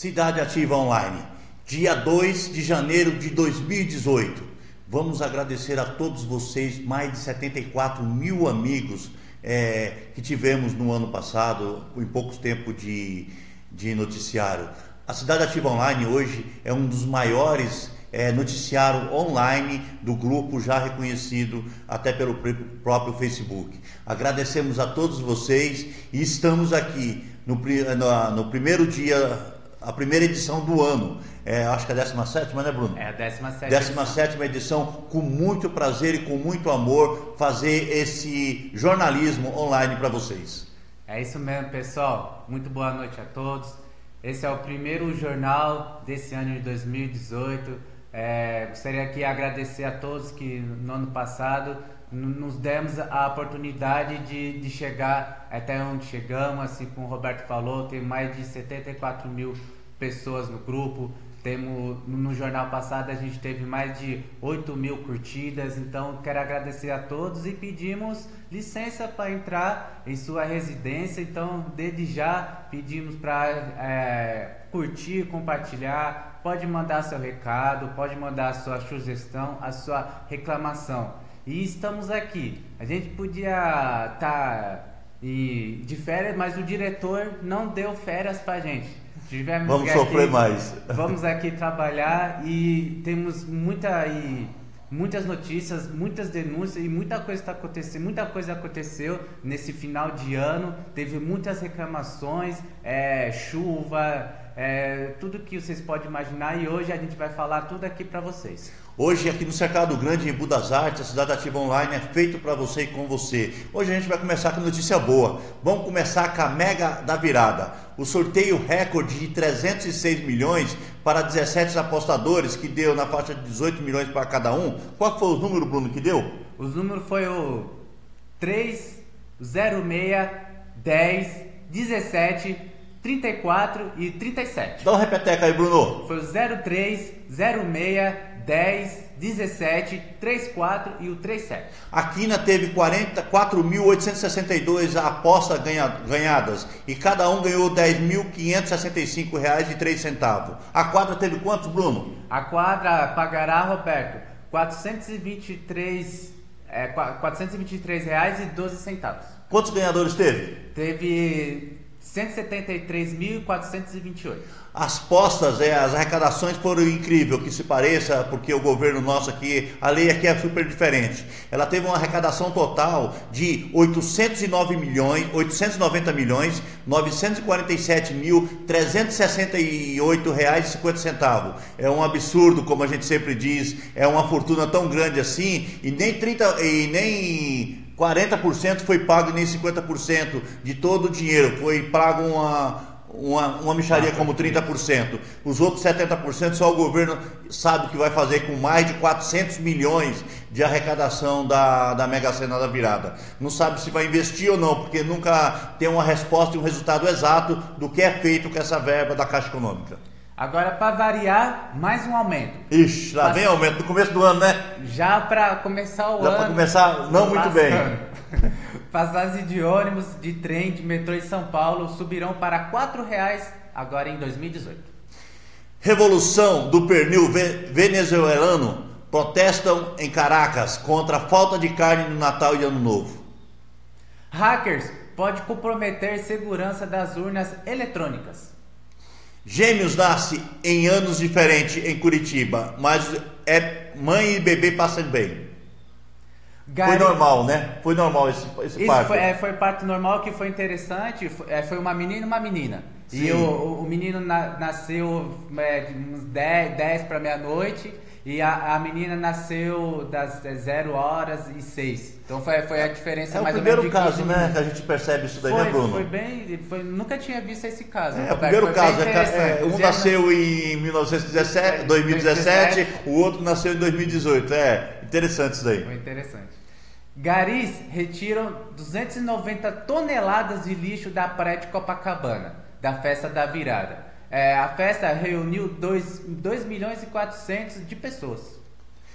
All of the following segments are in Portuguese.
Cidade Ativa Online, dia 2 de janeiro de 2018. Vamos agradecer a todos vocês, mais de 74 mil amigos que tivemos no ano passado, em pouco tempo de noticiário. A Cidade Ativa Online hoje é um dos maiores noticiário online do grupo, já reconhecido até pelo próprio Facebook. Agradecemos a todos vocês e estamos aqui no primeiro dia, a primeira edição do ano, acho que é a 17ª, né, Bruno? É a 17ª. 17ª edição, com muito prazer e com muito amor, fazer esse jornalismo online para vocês. É isso mesmo, pessoal. Muito boa noite a todos. Esse é o primeiro jornal desse ano de 2018. Gostaria aqui de agradecer a todos que no ano passado nos demos a oportunidade de chegar até onde chegamos. Assim como o Roberto falou, tem mais de 74 mil pessoas no grupo. No jornal passado a gente teve mais de 8 mil curtidas. Então quero agradecer a todos e pedimos licença para entrar em sua residência. Então desde já pedimos para curtir, compartilhar. Pode mandar seu recado, pode mandar a sua sugestão, a sua reclamação. E estamos aqui. A gente podia estar de férias, mas o diretor não deu férias pra gente. Vamos sofrer mais. Vamos aqui trabalhar e temos muitas notícias, muitas denúncias e muita coisa está acontecendo. Muita coisa aconteceu nesse final de ano. Teve muitas reclamações, chuva, tudo que vocês podem imaginar, e hoje a gente vai falar tudo aqui para vocês. Hoje aqui no Cercado Grande, em Embu das Artes, a Cidade Ativa Online é feito para você e com você. Hoje a gente vai começar com notícia boa. Vamos começar com a Mega da Virada. O sorteio recorde de 306 milhões para 17 apostadores, que deu na faixa de 18 milhões para cada um. Qual foi o número, Bruno, que deu? O número foi o 3, 06, 10, 17, 34 e 37. Dá um repeteco aí, Bruno. Foi o 03, 06, 10, 17, 34 e o 37. A Quina teve 44.862 apostas ganhadas e cada um ganhou R$ 10.565,03. A quadra teve quantos, Bruno? A quadra pagará, Roberto, R$ 423,12. Quantos ganhadores teve? Teve 173.428. As postas, as arrecadações foram incríveis, que se pareça, porque o governo nosso aqui, a lei aqui é super diferente. Ela teve uma arrecadação total de 890.947.368,50. É um absurdo, como a gente sempre diz, é uma fortuna tão grande assim, e nem 40% foi pago e nem 50% de todo o dinheiro. Foi pago uma mixaria como 30%. Os outros 70% só o governo sabe o que vai fazer com mais de 400 milhões de arrecadação da Mega Sena da Virada. Não sabe se vai investir ou não, porque nunca tem uma resposta e um resultado exato do que é feito com essa verba da Caixa Econômica. Agora, para variar, mais um aumento. Ixi, lá vem aumento no começo do ano, né? Já para começar o ano. Já para começar, não muito bem. Passagens de ônibus, de trem, de metrô em São Paulo subirão para R$ 4,00 agora em 2018. Revolução do pernil venezuelano protestam em Caracas contra a falta de carne no Natal e Ano Novo. Hackers pode comprometer segurança das urnas eletrônicas. Gêmeos nasce em anos diferentes em Curitiba, mas mãe e bebê passam bem. Foi normal, né? Foi normal esse parto. Foi parto normal, que foi interessante. Foi uma menina e uma menina. Sim. E o menino nasceu uns 10 para meia-noite. E a menina nasceu das 0h06. Então foi a diferença mais ou menos. É o primeiro caso, né, que a gente percebe isso daí, né, Bruno? Nunca tinha visto esse caso. O primeiro caso. Um nasceu em 2017, o outro nasceu em 2018. Interessante isso daí. Foi interessante. Garis retiram 290 toneladas de lixo da praia de Copacabana, da festa da virada. A festa reuniu 2.400.000 de pessoas.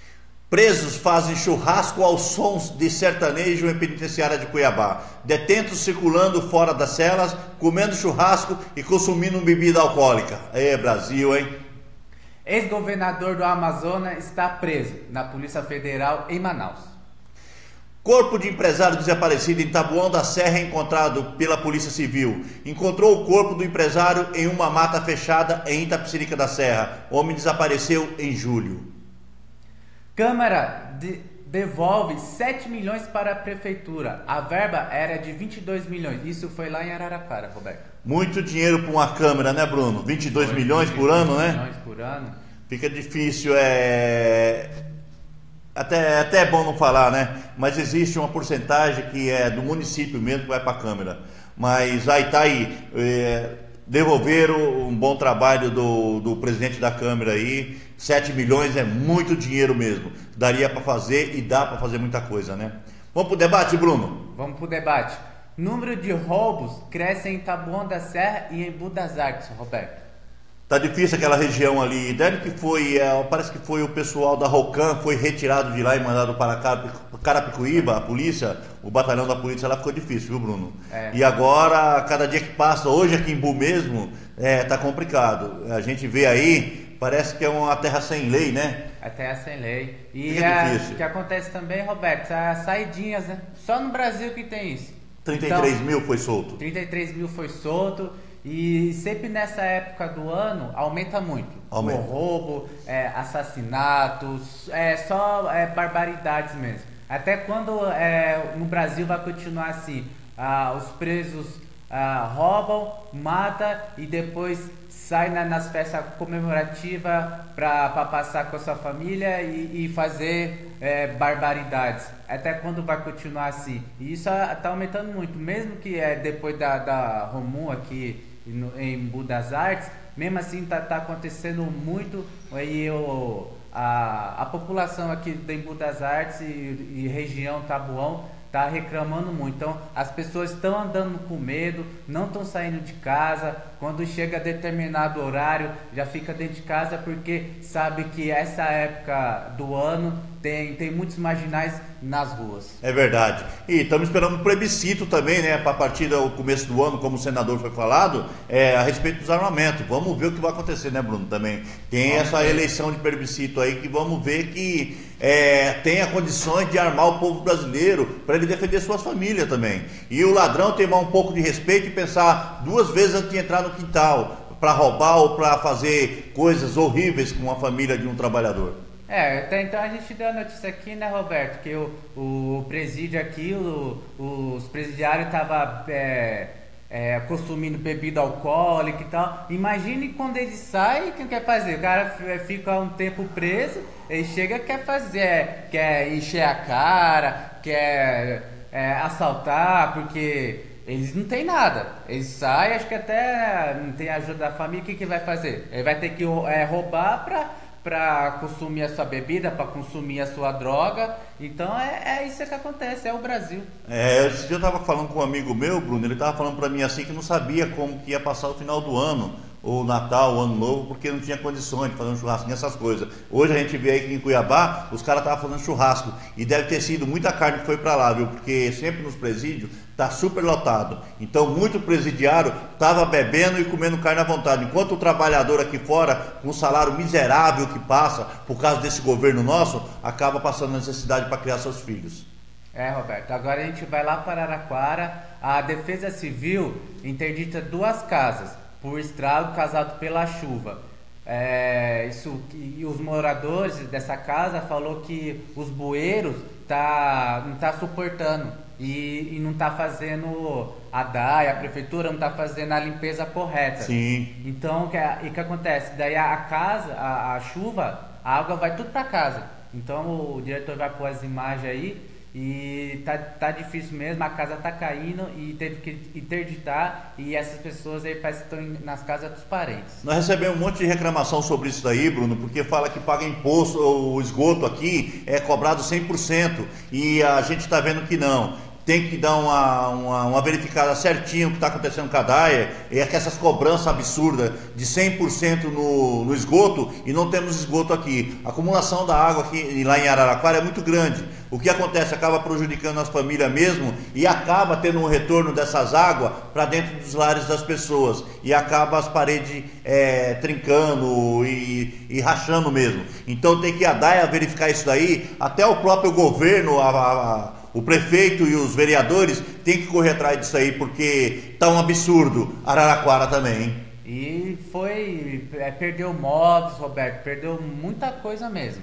Presos fazem churrasco aos sons de sertanejo em penitenciária de Cuiabá. Detentos circulando fora das celas, comendo churrasco e consumindo bebida alcoólica. É Brasil, hein? Ex-governador do Amazonas está preso na Polícia Federal em Manaus. Corpo de empresário desaparecido em Taboão da Serra é encontrado pela Polícia Civil. Encontrou o corpo do empresário em uma mata fechada em Itapecerica da Serra. O homem desapareceu em julho. Câmara devolve 7 milhões para a prefeitura. A verba era de 22 milhões. Isso foi lá em Araraquara, Roberto. Muito dinheiro para uma Câmara, né, Bruno? 22 milhões por ano, né? 22 milhões por ano. Fica difícil, Até é bom não falar, né? Mas existe uma porcentagem que é do município mesmo que vai para a Câmara. Mas aí tá aí. Devolveram um bom trabalho do presidente da Câmara aí. 7 milhões é muito dinheiro mesmo. Daria para fazer e dá para fazer muita coisa, né? Vamos pro debate, Bruno? Vamos pro debate. Número de roubos cresce em Taboão da Serra e em Embu das Artes, Roberto. Tá difícil aquela região ali. Deve que foi, parece que foi o pessoal da Rocan, foi retirado de lá e mandado para Carapicuíba, a polícia, o batalhão da polícia lá ficou difícil, viu, Bruno? E agora, cada dia que passa, hoje aqui em Embu mesmo, tá complicado. A gente vê aí, parece que é uma terra sem lei, né? A terra sem lei. E o que acontece também, Roberto, as saidinhas, né? Só no Brasil que tem isso. 33 mil foi solto. 33 mil foi solto. E sempre nessa época do ano aumenta muito. Aumenta. O roubo, assassinatos, só barbaridades mesmo. Até quando no Brasil vai continuar assim, os presos roubam, matam e depois saem nas festas comemorativas para passar com a sua família e fazer barbaridades. Até quando vai continuar assim? E isso está aumentando muito, mesmo que depois da Romum aqui em Embu das Artes, mesmo assim tá acontecendo muito aí a população aqui de Embu das Artes e região Taboão tá reclamando muito. Então as pessoas estão andando com medo, não estão saindo de casa. Quando chega determinado horário já fica dentro de casa porque sabe que essa época do ano tem muitos marginais nas ruas. É verdade. E estamos esperando um plebiscito também, né? Para a partir do começo do ano, como o senador foi falado, a respeito dos armamentos. Vamos ver o que vai acontecer, né, Bruno? Também tem essa eleição de plebiscito aí que vamos ver que tenha condições de armar o povo brasileiro para ele defender suas famílias também. E o ladrão ter um pouco de respeito e pensar duas vezes antes de entrar no quintal para roubar ou para fazer coisas horríveis com a família de um trabalhador. Até então a gente deu a notícia aqui, né, Roberto, que o presídio aqui, os presidiários estavam consumindo bebida alcoólica e tal. Imagine quando ele sai, o que quer fazer? O cara fica um tempo preso, ele chega quer encher a cara, quer assaltar, porque eles não têm nada. Eles saem, acho que até não tem ajuda da família, o que vai fazer? Ele vai ter que roubar para consumir a sua bebida, para consumir a sua droga. Então é isso que acontece, é o Brasil. Esse dia eu estava falando com um amigo meu, Bruno, ele estava falando para mim assim que não sabia como que ia passar o final do ano, o Natal, o Ano Novo, porque não tinha condições de fazer um churrasco nessas coisas. Hoje a gente vê aí que em Cuiabá, os caras estavam fazendo churrasco, e deve ter sido muita carne que foi para lá, viu? Porque sempre nos presídios está super lotado. Então muito presidiário estava bebendo e comendo carne à vontade, enquanto o trabalhador aqui fora, com o salário miserável que passa, por causa desse governo nosso, acaba passando necessidade para criar seus filhos. Roberto, agora a gente vai lá para Araraquara. A Defesa Civil interdita 2 casas por estrago causado pela chuva. E os moradores dessa casa falou que os bueiros não tá suportando e não tá fazendo a DAI, a prefeitura não tá fazendo a limpeza correta. Sim. Então o que acontece? Daí a chuva, a água vai tudo para casa. Então o diretor vai pôr as imagens aí. E tá difícil mesmo, a casa tá caindo e teve que interditar, e essas pessoas aí parece que estão nas casas dos parentes. Nós recebemos um monte de reclamação sobre isso daí, Bruno, porque fala que paga imposto, o esgoto aqui é cobrado 100%, e a gente está vendo que não. tem que dar uma verificada certinha o que está acontecendo com a DAIA, e é que essas cobranças absurdas de 100% no esgoto, e não temos esgoto aqui. A acumulação da água aqui lá em Araraquara é muito grande. O que acontece? Acaba prejudicando as famílias mesmo, e acaba tendo um retorno dessas águas para dentro dos lares das pessoas, e acaba as paredes trincando e rachando mesmo. Então tem que a DAIA verificar isso daí, até o próprio governo, o prefeito e os vereadores têm que correr atrás disso aí, porque tá um absurdo. Araraquara também, hein? E perdeu móveis, Roberto, perdeu muita coisa mesmo.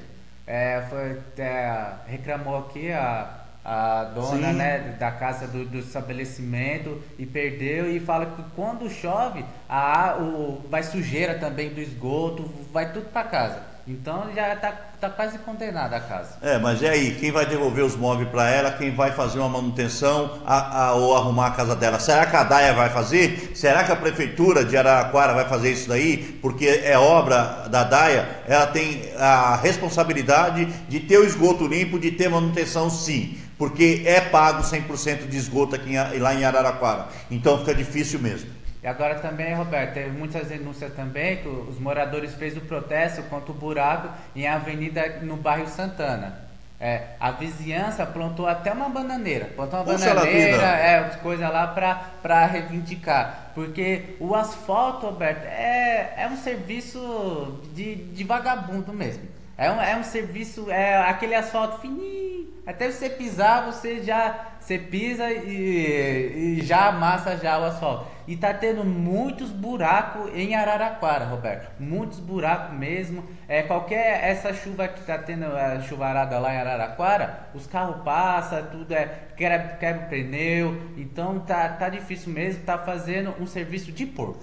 Reclamou aqui a dona, né, da casa do estabelecimento, e perdeu, e fala que quando chove vai sujeira também do esgoto, vai tudo para casa. Então já tá quase condenada a casa. Mas e aí, quem vai devolver os móveis para ela? Quem vai fazer uma manutenção ou arrumar a casa dela? Será que a DAIA vai fazer? Será que a prefeitura de Araraquara vai fazer isso daí? Porque é obra da DAIA, ela tem a responsabilidade de ter o esgoto limpo, de ter manutenção, sim. Porque é pago 100% de esgoto lá em Araraquara. Então fica difícil mesmo. E agora também, Roberto, teve muitas denúncias também que os moradores fez o protesto contra o buraco em avenida no bairro Santana. A vizinhança plantou até uma bananeira. Plantou uma bananeira, coisa lá para reivindicar. Porque o asfalto, Roberto, é um serviço de vagabundo mesmo. É um serviço, aquele asfalto fininho. Até você pisar, você pisa e já amassa já o asfalto. E tá tendo muitos buracos em Araraquara, Roberto. Muitos buracos mesmo. Essa chuva que tá tendo, a chuvarada lá em Araraquara, os carros passam, tudo quebra o pneu. Então tá difícil mesmo, tá fazendo um serviço de porco.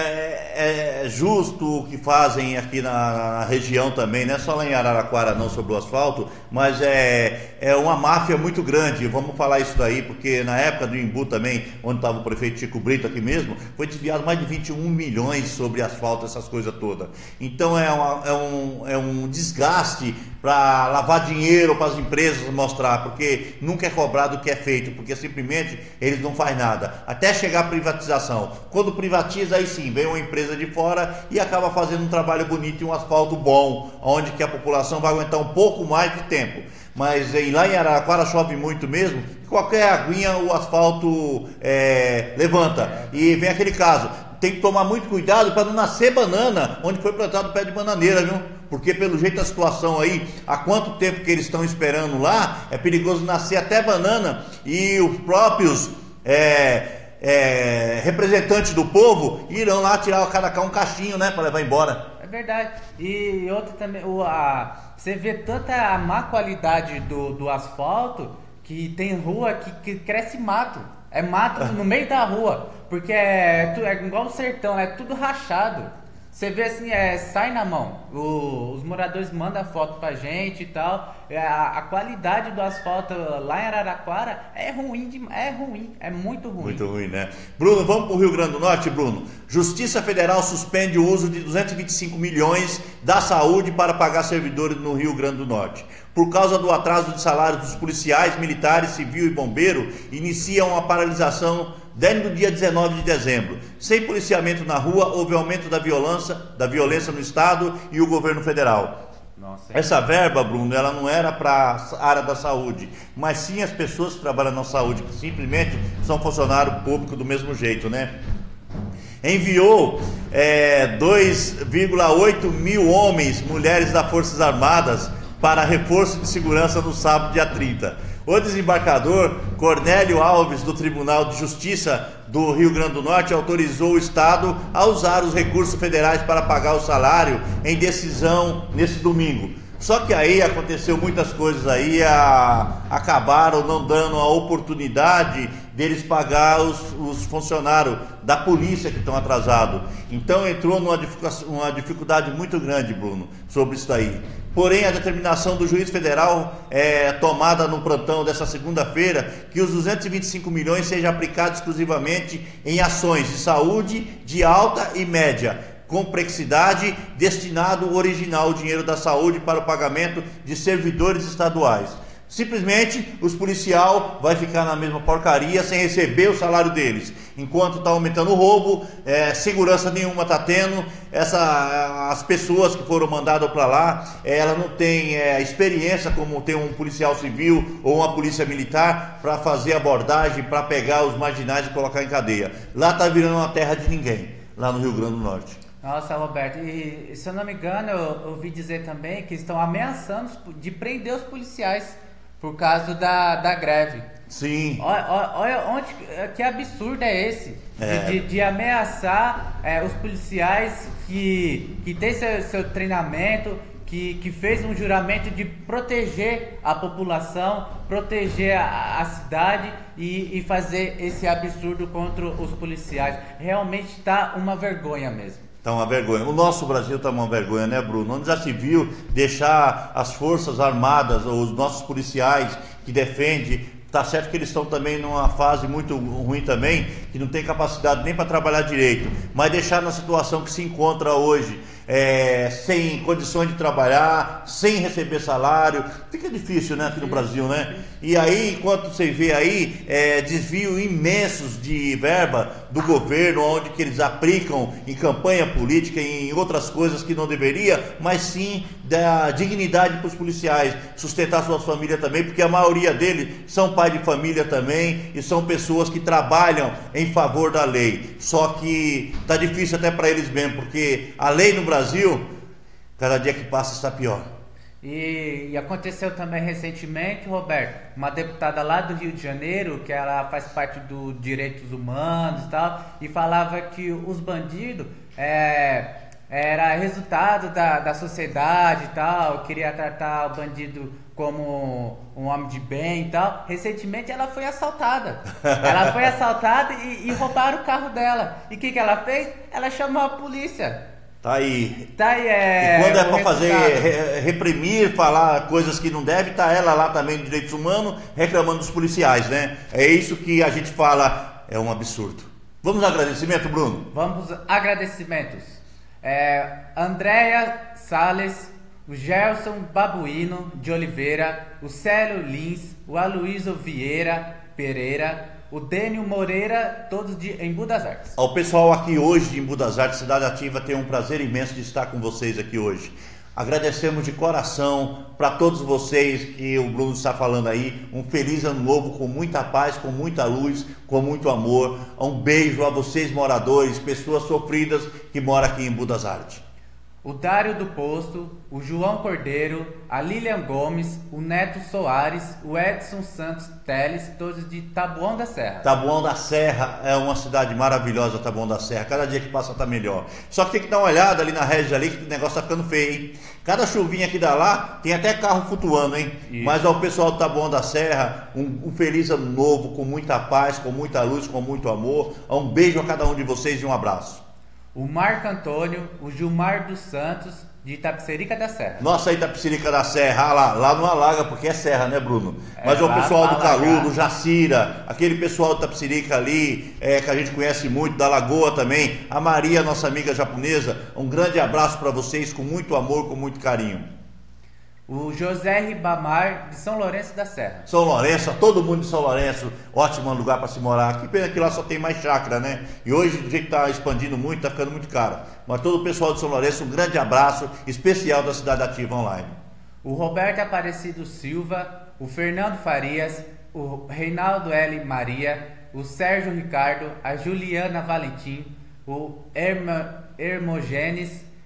É justo o que fazem aqui na região também, não é só lá em Araraquara não, sobre o asfalto, mas é uma máfia muito grande. Vamos falar isso daí, porque na época do Imbu também, onde estava o prefeito Chico Brito aqui mesmo, foi desviado mais de 21 milhões sobre asfalto, essas coisas todas. Então é um desgaste para lavar dinheiro para as empresas mostrar, porque nunca é cobrado o que é feito, porque simplesmente eles não fazem nada, até chegar a privatização. Quando privatiza, aí sim, vem uma empresa de fora e acaba fazendo um trabalho bonito e um asfalto bom, onde que a população vai aguentar um pouco mais de tempo. Mas lá em Araraquara chove muito mesmo, qualquer aguinha o asfalto levanta. E vem aquele caso, tem que tomar muito cuidado para não nascer banana onde foi plantado o pé de bananeira, viu? Porque pelo jeito da situação aí, há quanto tempo que eles estão esperando lá, é perigoso nascer até banana, e os próprios representantes do povo irão lá tirar cada cá um cachinho, né, para levar embora. É verdade. E outra também, você vê tanta a má qualidade do asfalto, que tem rua que cresce mato. É mato no meio da rua, porque é igual o sertão, é tudo rachado. Você vê assim, sai na mão. Os moradores mandam foto pra gente e tal. A qualidade do asfalto lá em Araraquara é ruim, é muito ruim. Muito ruim, né? Bruno, vamos pro Rio Grande do Norte, Bruno. Justiça Federal suspende o uso de 225 milhões da saúde para pagar servidores no Rio Grande do Norte. Por causa do atraso de salários dos policiais, militares, civil e bombeiro, iniciam a paralisação desde o dia 19 de dezembro. Sem policiamento na rua, houve aumento da violência no estado e o governo federal. Nossa, essa verba, Bruno, ela não era para a área da saúde, mas sim as pessoas que trabalham na saúde, que simplesmente são funcionário público do mesmo jeito, né? Enviou 2,8 mil homens, mulheres das Forças Armadas para reforço de segurança no sábado, dia 30. O desembargador Cornélio Alves, do Tribunal de Justiça do Rio Grande do Norte, autorizou o Estado a usar os recursos federais para pagar o salário em decisão nesse domingo. Só que aí aconteceu muitas coisas aí, acabaram não dando a oportunidade deles pagar os funcionários da polícia que estão atrasados. Então entrou numa dificuldade muito grande, Bruno, sobre isso aí. Porém, a determinação do juiz federal tomada no plantão dessa segunda-feira, que os 225 milhões sejam aplicados exclusivamente em ações de saúde de alta e média complexidade, destinado original o dinheiro da saúde para o pagamento de servidores estaduais. Simplesmente os policial vai ficar na mesma porcaria sem receber o salário deles. Enquanto está aumentando o roubo, segurança nenhuma está tendo. As pessoas que foram mandadas para lá, ela não tem experiência como tem um policial civil ou uma polícia militar para fazer abordagem, para pegar os marginais e colocar em cadeia. Lá está virando uma terra de ninguém, lá no Rio Grande do Norte. Nossa, Roberto, e se eu não me engano, eu ouvi dizer também que estão ameaçando de prender os policiais por causa da greve. Sim. Olha que absurdo é esse, de ameaçar os policiais que tem seu treinamento, que fez um juramento de proteger a população, proteger a cidade e fazer esse absurdo contra os policiais. Realmente está uma vergonha mesmo. Está uma vergonha. O nosso Brasil está uma vergonha, né, Bruno? Onde já se viu deixar as forças armadas, ou os nossos policiais que defendem, tá certo que eles estão também numa fase muito ruim também, que não tem capacidade nem para trabalhar direito, mas deixar na situação que se encontra hoje, sem condições de trabalhar, sem receber salário, fica difícil, né, aqui no Brasil, né? E aí, enquanto você vê aí, desvio imensos de verba do governo, onde que eles aplicam em campanha política, em outras coisas que não deveria, mas sim da dignidade para os policiais, sustentar suas famílias também, porque a maioria deles são pais de família também, e são pessoas que trabalham em favor da lei, só que tá difícil até para eles mesmo, porque a lei no Brasil, cada dia que passa está pior. E aconteceu também recentemente, Roberto, uma deputada lá do Rio de Janeiro, que ela faz parte do Direitos Humanos e tal, e falava que os bandidos era resultado da sociedade e tal, queria tratar o bandido como um homem de bem e tal. Recentemente ela foi assaltada. Ela foi assaltada e roubaram o carro dela. E o que ela fez? Ela chamou a polícia. Tá aí. E quando é para fazer reprimir, falar coisas que não deve, tá ela lá também de direitos humanos reclamando dos policiais, né? É isso que a gente fala, é um absurdo. Vamos ao agradecimento, Bruno? Vamos agradecimentos. Andréia Sales, o Gerson Babuino de Oliveira, o Célio Lins, o Aloysio Vieira Pereira, o Dênio Moreira, todos de Embu das Artes. Ao pessoal aqui hoje de Embu das Artes, Cidade Ativa, tem um prazer imenso de estar com vocês aqui hoje. Agradecemos de coração para todos vocês que o Bruno está falando aí. Um feliz ano novo com muita paz, com muita luz, com muito amor. Um beijo a vocês moradores, pessoas sofridas que moram aqui em Embu das Artes. O Dário do Posto, o João Cordeiro, a Lilian Gomes, o Neto Soares, o Edson Santos Teles, todos de Taboão da Serra. Taboão da Serra é uma cidade maravilhosa, Taboão da Serra. Cada dia que passa tá melhor. Só que tem que dar uma olhada ali na região ali, que o negócio tá ficando feio, hein? Cada chuvinha que dá lá, tem até carro flutuando, hein? Isso. Mas ao pessoal do Taboão da Serra, um feliz ano novo, com muita paz, com muita luz, com muito amor. Um beijo a cada um de vocês e um abraço. O Marco Antônio, o Gilmar dos Santos, de Itapecerica da Serra. Nossa, Itapecerica da Serra, lá não alaga, porque é serra, né, Bruno? Mas é o pessoal do Calu, do Jacira, aquele pessoal de Itapecerica ali, que a gente conhece muito, da Lagoa também, a Maria, nossa amiga japonesa, um grande abraço para vocês, com muito amor, com muito carinho. O José Ribamar, de São Lourenço da Serra. São Lourenço, todo mundo de São Lourenço, ótimo lugar para se morar. Que pena que lá só tem mais chácara, né? E hoje, do jeito que está expandindo muito, está ficando muito caro. Mas todo o pessoal de São Lourenço, um grande abraço especial da Cidade Ativa Online. O Roberto Aparecido Silva, o Fernando Farias, o Reinaldo L. Maria, o Sérgio Ricardo, a Juliana Valentim, o Hermogênes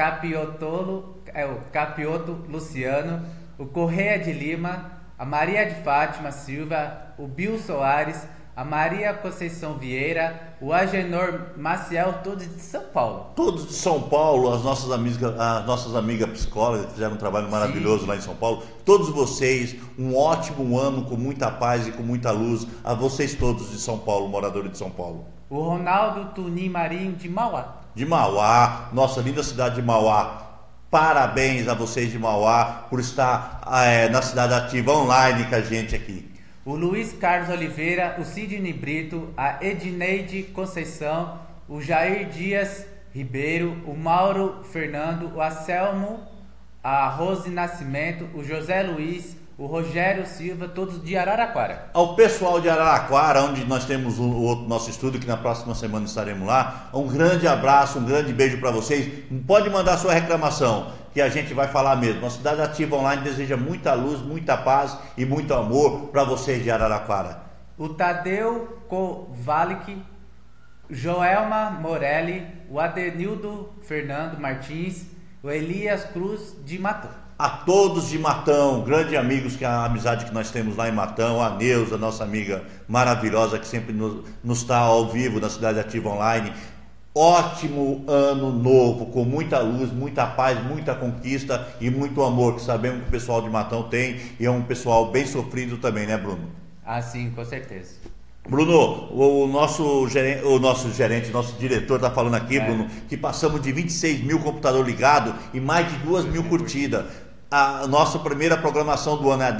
Capioto Luciano, o Correia de Lima, a Maria de Fátima Silva, o Bill Soares, a Maria Conceição Vieira, o Agenor Maciel, todos de São Paulo. Todos de São Paulo, as nossas amigas psicólogas que fizeram um trabalho maravilhoso. Sim. Lá em São Paulo. Todos vocês, um ótimo ano com muita paz e com muita luz. A vocês todos de São Paulo, moradores de São Paulo. O Ronaldo Tunim Marinho de Mauá. De Mauá, nossa linda cidade de Mauá. Parabéns a vocês de Mauá por estar na Cidade Ativa Online com a gente aqui. O Luiz Carlos Oliveira, o Sidney Brito, a Edneide Conceição, o Jair Dias Ribeiro, o Mauro Fernando, o Anselmo, a Rose Nascimento, o José Luiz, o Rogério Silva, todos de Araraquara. Ao pessoal de Araraquara, onde nós temos o outro nosso estúdio, que na próxima semana estaremos lá, um grande abraço, um grande beijo para vocês. Pode mandar sua reclamação, que a gente vai falar mesmo. A Cidade Ativa Online deseja muita luz, muita paz e muito amor para vocês de Araraquara. O Tadeu Kovalik, Joelma Morelli, o Adenildo Fernando Martins, o Elias Cruz de Matão. A todos de Matão, grandes amigos, que a amizade que nós temos lá em Matão, a Neuza, nossa amiga maravilhosa, que sempre nos está ao vivo na Cidade Ativa Online. Ótimo ano novo, com muita luz, muita paz, muita conquista e muito amor, que sabemos que o pessoal de Matão tem, e é um pessoal bem sofrido também, né, Bruno? Ah, sim, com certeza. Bruno, o nosso gerente, nosso diretor está falando aqui, Bruno, que passamos de 26 mil computadores ligados e mais de 2 mil curtidas. A nossa primeira programação do ano é a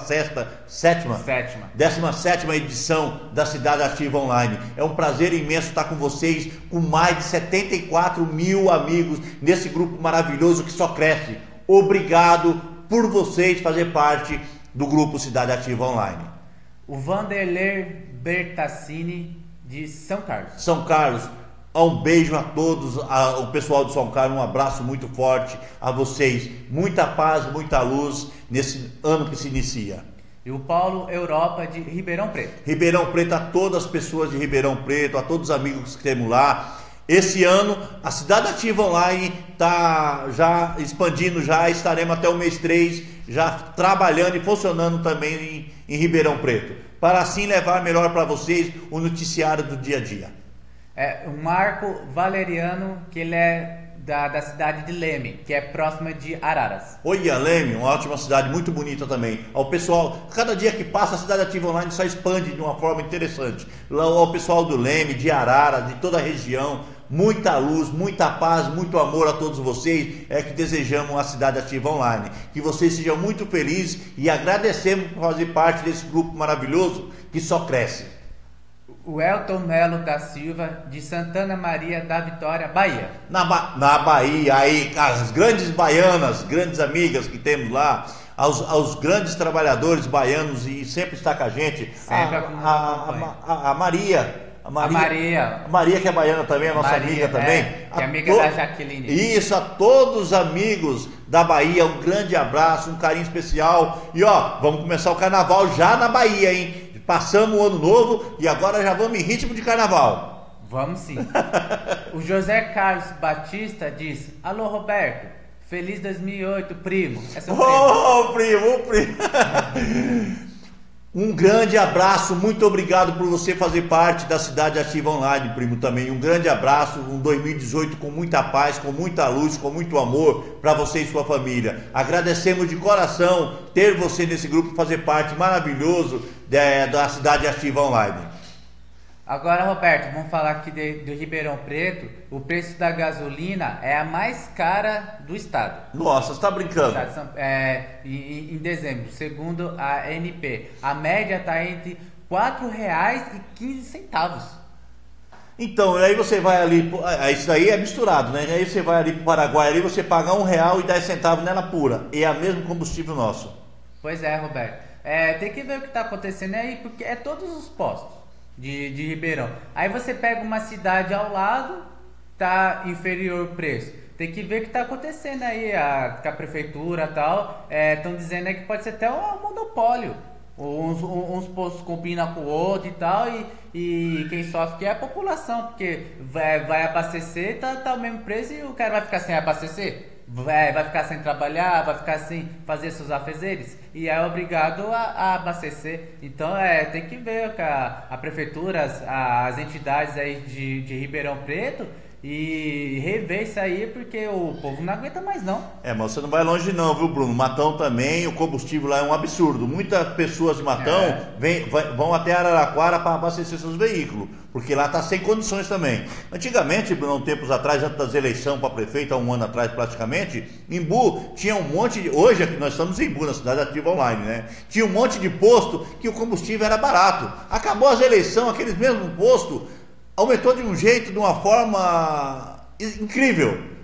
17ª edição da Cidade Ativa Online. É um prazer imenso estar com vocês, com mais de 74 mil amigos nesse grupo maravilhoso que só cresce. Obrigado por vocês fazer parte do grupo Cidade Ativa Online. O Vanderlei Bertassini de São Carlos. São Carlos, um beijo a todos, o pessoal de São Carlos, um abraço muito forte a vocês. Muita paz, muita luz nesse ano que se inicia. E o Paulo Europa de Ribeirão Preto. Ribeirão Preto, a todas as pessoas de Ribeirão Preto, a todos os amigos que temos lá. Esse ano a Cidade Ativa Online está já expandindo, já estaremos até o mês 3 já trabalhando e funcionando também em Ribeirão Preto, para assim levar melhor para vocês o noticiário do dia a dia. É o Marco Valeriano, que ele é da cidade de Leme, que é próxima de Araras. Olha, Leme, uma ótima cidade, muito bonita também. Ao pessoal, cada dia que passa a Cidade Ativa Online só expande de uma forma interessante. Lá ao pessoal do Leme, de Araras, de toda a região, muita luz, muita paz, muito amor a todos vocês, é que desejamos a Cidade Ativa Online. Que vocês sejam muito felizes e agradecemos por fazer parte desse grupo maravilhoso que só cresce. O Elton Melo da Silva, de Santana Maria da Vitória, Bahia. Na Bahia, aí as grandes baianas, grandes amigas que temos lá, aos grandes trabalhadores baianos, e sempre está com a gente. Sempre a Maria. A Maria, que é baiana também, a nossa Maria, amiga também. Que é amiga da Jaqueline. Isso, a todos os amigos da Bahia, um grande abraço, um carinho especial. E ó, vamos começar o carnaval já na Bahia, hein? Passamos o ano novo e agora já vamos em ritmo de carnaval. Vamos sim. O José Carlos Batista diz: alô Roberto, feliz 2008, primo. É seu primo. Um grande abraço, muito obrigado por você fazer parte da Cidade Ativa Online, primo, também. Um grande abraço, um 2018 com muita paz, com muita luz, com muito amor para você e sua família. Agradecemos de coração ter você nesse grupo, fazer parte maravilhoso da Cidade Ativa Online. Agora, Roberto, vamos falar aqui de Ribeirão Preto. O preço da gasolina é a mais cara do estado. Nossa, você está brincando? Em dezembro, segundo a ANP, a média está entre R$ 4,15. Então, aí você vai ali, isso aí é misturado, né? Aí você vai ali para o Paraguai, ali você paga R$1,10 nela pura, e é o mesmo combustível nosso. Pois é, Roberto. Tem que ver o que está acontecendo aí, porque é todos os postos de Ribeirão. Aí você pega uma cidade ao lado, tá inferior o preço. Tem que ver o que está acontecendo aí, com a prefeitura e tal. Estão dizendo aí que pode ser até um monopólio. Uns postos combinam com o outro e tal, e quem sofre que é a população, porque vai abastecer, tá o mesmo preço, e o cara vai ficar sem abastecer. Vai ficar sem trabalhar, vai ficar sem fazer seus afazeres e é obrigado a abastecer. Então tem que ver com a prefeitura, as entidades aí de Ribeirão Preto, e rever isso aí, porque o povo não aguenta mais não. Mas você não vai longe não, viu, Bruno? Matão também, o combustível lá é um absurdo. Muitas pessoas de Matão vão até Araraquara para abastecer seus veículos, porque lá está sem condições também. Antigamente, Bruno, tempos atrás, antes das eleições para prefeito, há um ano atrás praticamente, Imbu tinha um monte de... Hoje aqui nós estamos em Imbu, na Cidade Ativa Online, né? Tinha um monte de posto que o combustível era barato. Acabou as eleições, aqueles mesmos postos aumentou de um jeito, de uma forma incrível.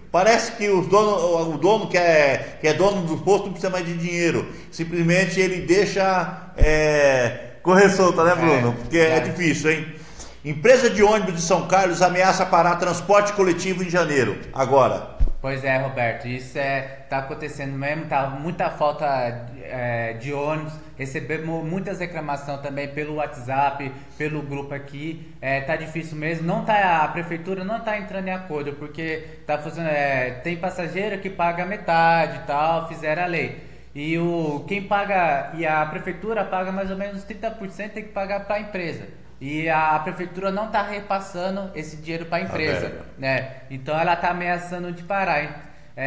Parece que o dono que é dono do posto não precisa mais de dinheiro. Simplesmente ele deixa correr solta, né, Bruno? Porque é difícil, hein? Empresa de ônibus de São Carlos ameaça parar transporte coletivo em janeiro. Agora. Pois é, Roberto, isso tá acontecendo mesmo, tá muita falta de ônibus, recebemos muitas reclamações também pelo WhatsApp, pelo grupo aqui, tá difícil mesmo, a prefeitura não tá entrando em acordo, porque tá fazendo, tem passageiro que paga metade e tal, fizeram a lei. E quem paga, e a prefeitura paga mais ou menos 30%, tem que pagar para a empresa. E a prefeitura não está repassando esse dinheiro para a empresa, né? Então ela está ameaçando de parar.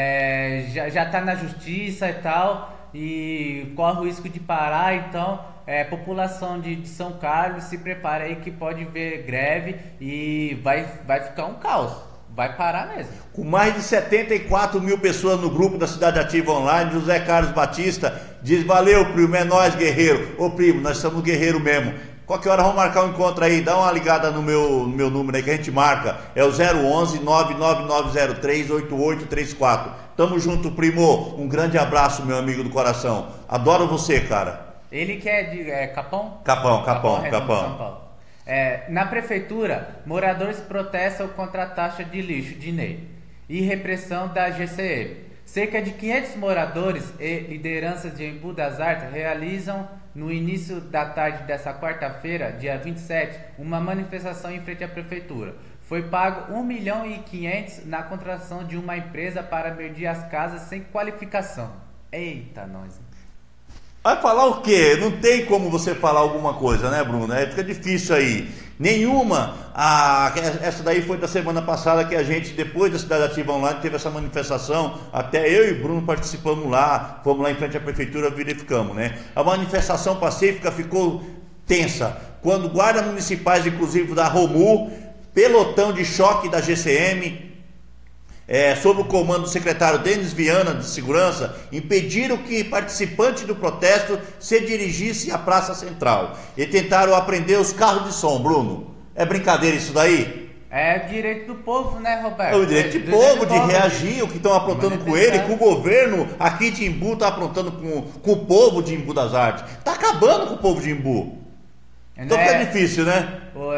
Já está na justiça e tal, e corre o risco de parar. Então, população de São Carlos, se prepara aí que pode ver greve e vai ficar um caos. Vai parar mesmo. Com mais de 74 mil pessoas no grupo da Cidade Ativa Online, José Carlos Batista diz: valeu, primo, é nóis, guerreiro. Ô, primo, nós somos guerreiro mesmo. Qualquer hora vamos marcar um encontro aí, dá uma ligada no meu número aí que a gente marca. É o 011 99903 8834. Tamo junto, primo. Um grande abraço, meu amigo do coração. Adoro você, cara. Ele que é de Capão? Capão. São Paulo. Na prefeitura, moradores protestam contra a taxa de lixo de NEI e repressão da GCM. Cerca de 500 moradores e lideranças de Embu das Artes realizam no início da tarde dessa quarta-feira, dia 27, uma manifestação em frente à prefeitura. Foi pago 1,5 milhão na contratação de uma empresa para medir as casas sem qualificação. Eita, nós. Vai falar o quê? Não tem como você falar alguma coisa, né, Bruno? Fica difícil aí. Nenhuma. Essa daí foi da semana passada que a gente, depois da Cidade Ativa Online, teve essa manifestação. Até eu e Bruno participamos lá. Fomos lá em frente à prefeitura, verificamos, né? A manifestação pacífica ficou tensa. Quando guardas municipais, inclusive da Romu, pelotão de choque da GCM, sob o comando do secretário Denis Viana de Segurança, impediram que participantes do protesto se dirigissem à Praça Central e tentaram apreender os carros de som. Bruno, é brincadeira isso daí? É o direito do povo, né, Roberto? É o direito do povo de reagir, o que estão aprontando com ele, com o governo aqui de Embu está aprontando com o povo de Embu das Artes. Está acabando com o povo de Embu. Então fica difícil, né?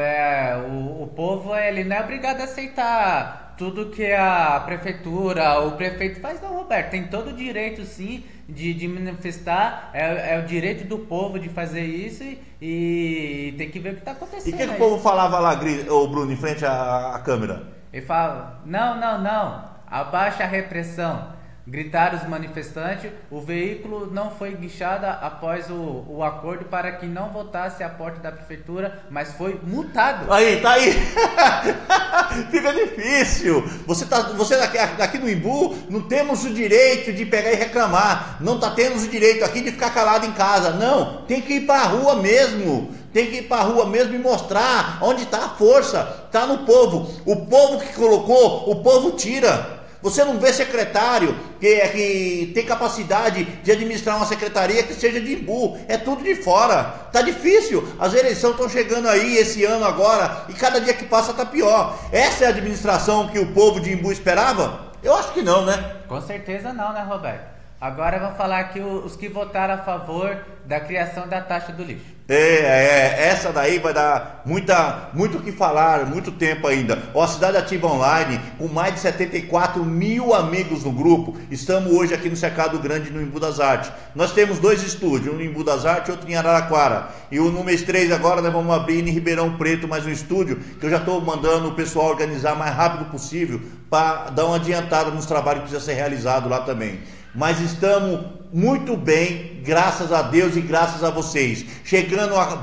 O povo, ele não é obrigado a aceitar tudo que a prefeitura, o prefeito faz. Não, Roberto, tem todo o direito sim de manifestar, é o direito do povo de fazer isso e tem que ver o que está acontecendo. E o que o povo falava lá, ô Bruno, em frente à câmera? Ele fala: não, abaixa a repressão. Gritaram os manifestantes. O veículo não foi guinchado após o acordo para que não voltasse à porta da prefeitura, mas foi multado. Aí, tá aí. Fica difícil. Você daqui no Embu não temos o direito de pegar e reclamar. Não temos o direito aqui de ficar calado em casa. Não, tem que ir para a rua mesmo. Tem que ir para a rua mesmo e mostrar onde está a força. Está no povo. O povo que colocou, o povo tira. Você não vê secretário que tem capacidade de administrar uma secretaria que seja de Embu. É tudo de fora. Tá difícil. As eleições estão chegando aí esse ano agora e cada dia que passa tá pior. Essa é a administração que o povo de Embu esperava? Eu acho que não, né? Com certeza não, né, Roberto? Agora vamos falar aqui os que votaram a favor da criação da taxa do lixo. Essa daí vai dar muito o que falar, muito tempo ainda. A Cidade Ativa Online, com mais de 74 mil amigos no grupo, estamos hoje aqui no Cercado Grande, no Embu das Artes. Nós temos 2 estúdios, um no Embu das Artes e outro em Araraquara. E no mês 3 agora nós vamos abrir em Ribeirão Preto mais um estúdio, que eu já estou mandando o pessoal organizar o mais rápido possível para dar uma adiantada nos trabalhos que precisa ser realizado lá também. Mas estamos muito bem, graças a Deus e graças a vocês. Chegando a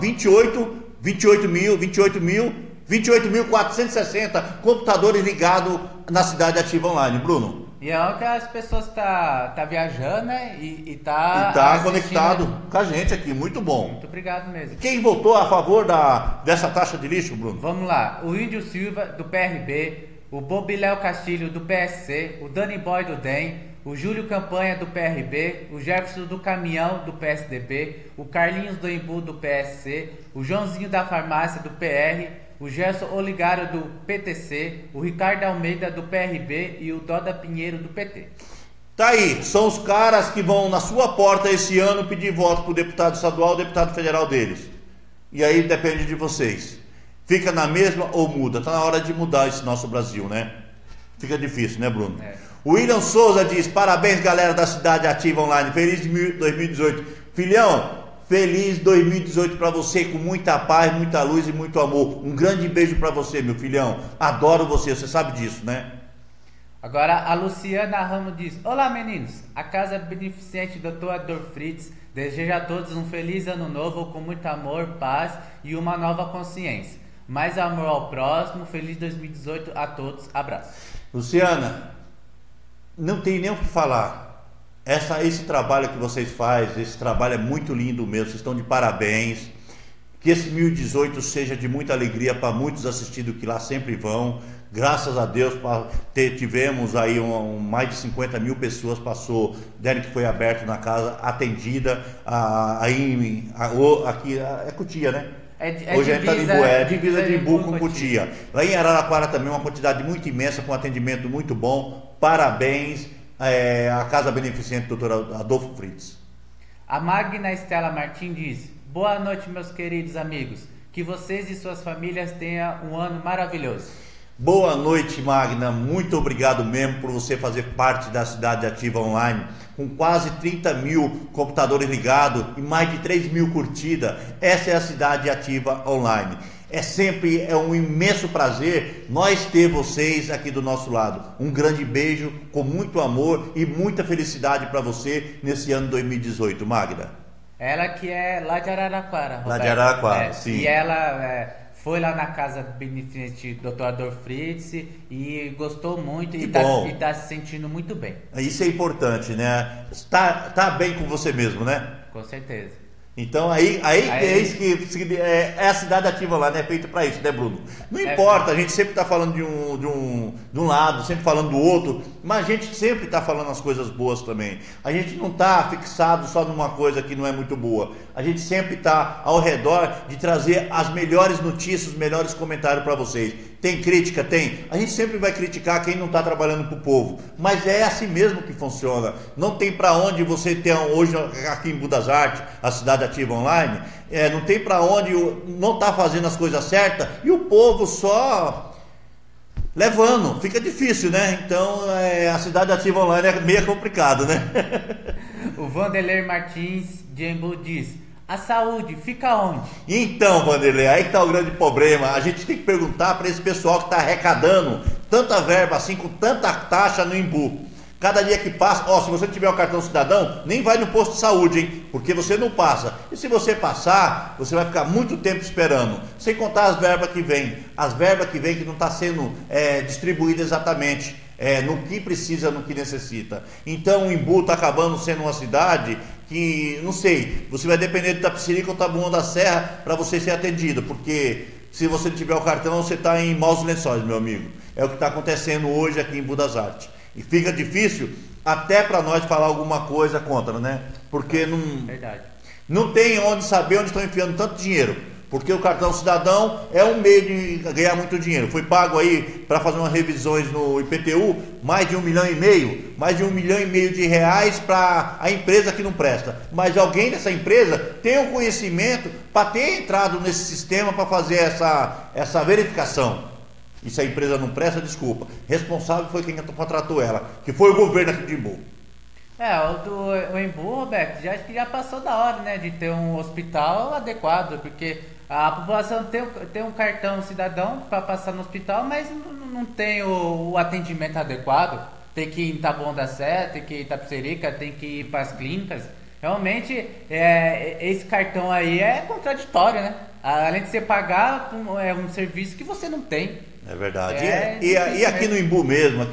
28.460 computadores ligados na Cidade Ativa Online. Bruno? E é o que as pessoas tá viajando, né? E tá conectado com a gente aqui. Muito bom. Muito obrigado mesmo. Quem votou a favor dessa taxa de lixo, Bruno? Vamos lá. O Índio Silva, do PRB. O Bobiléu Castilho, do PSC. O Dani Boy, do DEM. o Júlio Campanha do PRB, o Jefferson do Caminhão do PSDB, o Carlinhos do Embu do PSC, o Joãozinho da Farmácia do PR, o Gerson Oligário do PTC, o Ricardo Almeida do PRB e o Doda Pinheiro do PT. Tá aí, são os caras que vão na sua porta esse ano pedir voto pro deputado estadual, deputado federal deles. E aí depende de vocês. Fica na mesma ou muda? Tá na hora de mudar esse nosso Brasil, né? Fica difícil, né, Bruno? O William Souza diz: parabéns, galera da Cidade Ativa Online. Feliz 2018. Filhão, feliz 2018 para você, com muita paz, muita luz e muito amor. Um grande beijo para você, meu filhão. Adoro você sabe disso, né? Agora a Luciana Ramos diz: olá, meninos. A Casa Beneficente Dr. Adolfo Fritz deseja a todos um feliz ano novo com muito amor, paz e uma nova consciência. Mais amor ao próximo. Feliz 2018 a todos. Abraço. Luciana, não tem nem o que falar. Esse trabalho que vocês fazem, esse trabalho é muito lindo mesmo, vocês estão de parabéns. Que esse 2018 seja de muita alegria para muitos assistidos que lá sempre vão. Graças a Deus tivemos aí mais de 50 mil pessoas passou, que foi aberto na casa, atendida. Aqui é Cotia, né? Hoje a gente está em Imbu, divisa de Imbu com Cotia. Lá em Araraquara também uma quantidade muito imensa, com atendimento muito bom. Parabéns à Casa Beneficente Dr. Adolfo Fritz. A Magna Estela Martins diz: boa noite, meus queridos amigos. Que vocês e suas famílias tenham um ano maravilhoso. Boa noite, Magna. Muito obrigado mesmo por você fazer parte da Cidade Ativa Online. Com quase 30 mil computadores ligados e mais de 3 mil curtidas. Essa é a Cidade Ativa Online. É um imenso prazer nós ter vocês aqui do nosso lado. Um grande beijo, com muito amor e muita felicidade para você nesse ano 2018, Magna. Ela que é lá de Araraquara, Roberto. Lá de Araraquara, sim. E ela foi lá na Casa Beneficente Dr. Adolfo Fritz e gostou muito e tá se sentindo muito bem. Isso é importante, né? Tá bem com você mesmo, né? Com certeza. Então aí é isso que é a Cidade Ativa lá, né? Feito para isso, né, Bruno? Não importa, a gente sempre está falando de um lado, sempre falando do outro, mas a gente sempre está falando as coisas boas também. A gente não está fixado só numa coisa que não é muito boa. A gente sempre está ao redor de trazer as melhores notícias, os melhores comentários para vocês. Tem crítica? Tem. A gente sempre vai criticar quem não está trabalhando para o povo, mas é assim mesmo que funciona. Não tem para onde você ter hoje aqui em Budas Artes, a Cidade Ativa Online, não tem para onde não está fazendo as coisas certas e o povo só levando. Fica difícil, né? Então a Cidade Ativa Online é meio complicado, né? O Vanderlei Martins de Embu diz: a saúde fica onde? Então, Vanderlei, aí que está o grande problema. A gente tem que perguntar para esse pessoal que está arrecadando tanta verba assim, com tanta taxa no Embu. Cada dia que passa, se você tiver o cartão cidadão, nem vai no posto de saúde, hein? Porque você não passa. E se você passar, você vai ficar muito tempo esperando. Sem contar as verbas que vêm. As verbas que vêm que não está sendo distribuída exatamente. No que precisa, no que necessita. Então o Embu está acabando sendo uma cidade que, não sei, você vai depender de Itapecerica ou Taboão da Serra para você ser atendido, porque se você não tiver o cartão, você está em maus lençóis, meu amigo. É o que está acontecendo hoje aqui em Budas Artes. E fica difícil até para nós falar alguma coisa contra, né? Porque não tem onde saber onde estão enfiando tanto dinheiro. Porque o cartão cidadão é um meio de ganhar muito dinheiro. Foi pago aí para fazer umas revisões no IPTU, mais de 1,5 milhão, mais de 1,5 milhão de reais para a empresa que não presta. Mas alguém dessa empresa tem o conhecimento para ter entrado nesse sistema para fazer essa verificação. E se a empresa não presta, desculpa. Responsável foi quem contratou ela, que foi o governo aqui de Embu. O Embu, Roberto, já passou da hora, né, de ter um hospital adequado, porque a população tem um cartão cidadão para passar no hospital, mas não tem o atendimento adequado. Tem que ir em Taboão da Serra, tem que ir em Itapecerica, tem que ir para as clínicas. Realmente, esse cartão aí é contraditório, né? Além de você pagar um serviço que você não tem. É verdade. E aqui no Embu mesmo,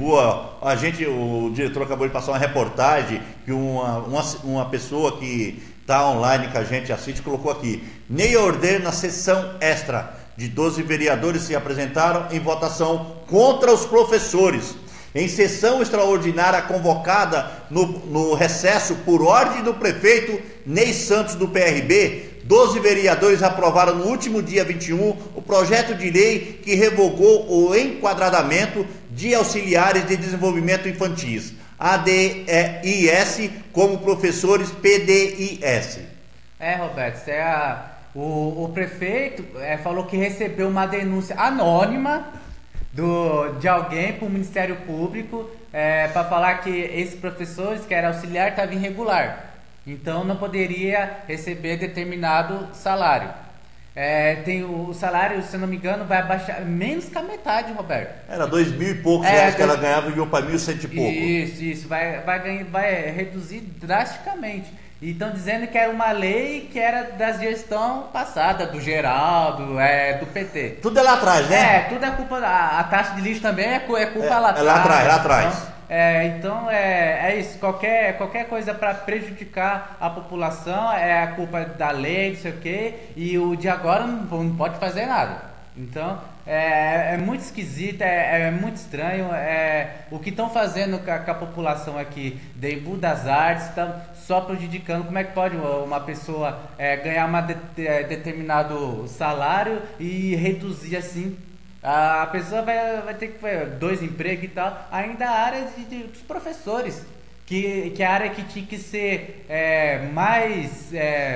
o diretor acabou de passar uma reportagem que uma pessoa que está online que a gente assiste colocou aqui: Ney Order na sessão extra de 12 vereadores se apresentaram em votação contra os professores. Em sessão extraordinária convocada no recesso por ordem do prefeito Ney Santos do PRB, 12 vereadores aprovaram no último dia 21 o projeto de lei que revogou o enquadramento de auxiliares de desenvolvimento infantis, ADIS, como professores PDIS. Roberto, o prefeito falou que recebeu uma denúncia anônima de alguém para o Ministério Público para falar que esses professores, que era auxiliar, estavam irregular. Então não poderia receber determinado salário. Tem o salário, se não me engano, vai abaixar menos que a metade, Roberto. Era 2.000 e poucos reais que ela ganhava e iam para 1.100 e pouco. Isso, vai reduzir drasticamente. E estão dizendo que era uma lei que era da gestão passada, do Geraldo, do PT. Tudo é lá atrás, né? Tudo é culpa. A taxa de lixo também é culpa lá atrás. Lá atrás. Então é isso. Qualquer coisa para prejudicar a população é a culpa da lei, não sei o quê. E o de agora não pode fazer nada. Então é muito esquisito, é muito estranho. O que estão fazendo com a população aqui de Embu das Artes, estão só prejudicando. Como é que pode uma pessoa ganhar determinado salário e reduzir assim? A pessoa vai ter que fazer 2 empregos e tal. Ainda a área dos professores, que é a área que tinha que ser mais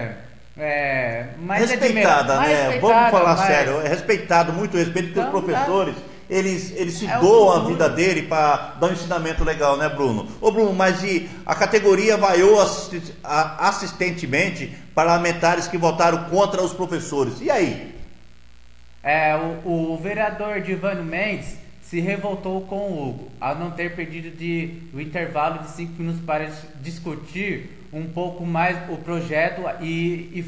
respeitada, né? Vamos falar sério, é respeitado, muito respeito, porque os professores, eles se doam a vida dele para dar um ensinamento legal, né, Bruno? Ô, Bruno, mas a categoria vaiou assistentemente parlamentares que votaram contra os professores. E aí? O vereador Divânio Mendes se revoltou com o Hugo ao não ter pedido o intervalo de 5 minutos para discutir um pouco mais o projeto e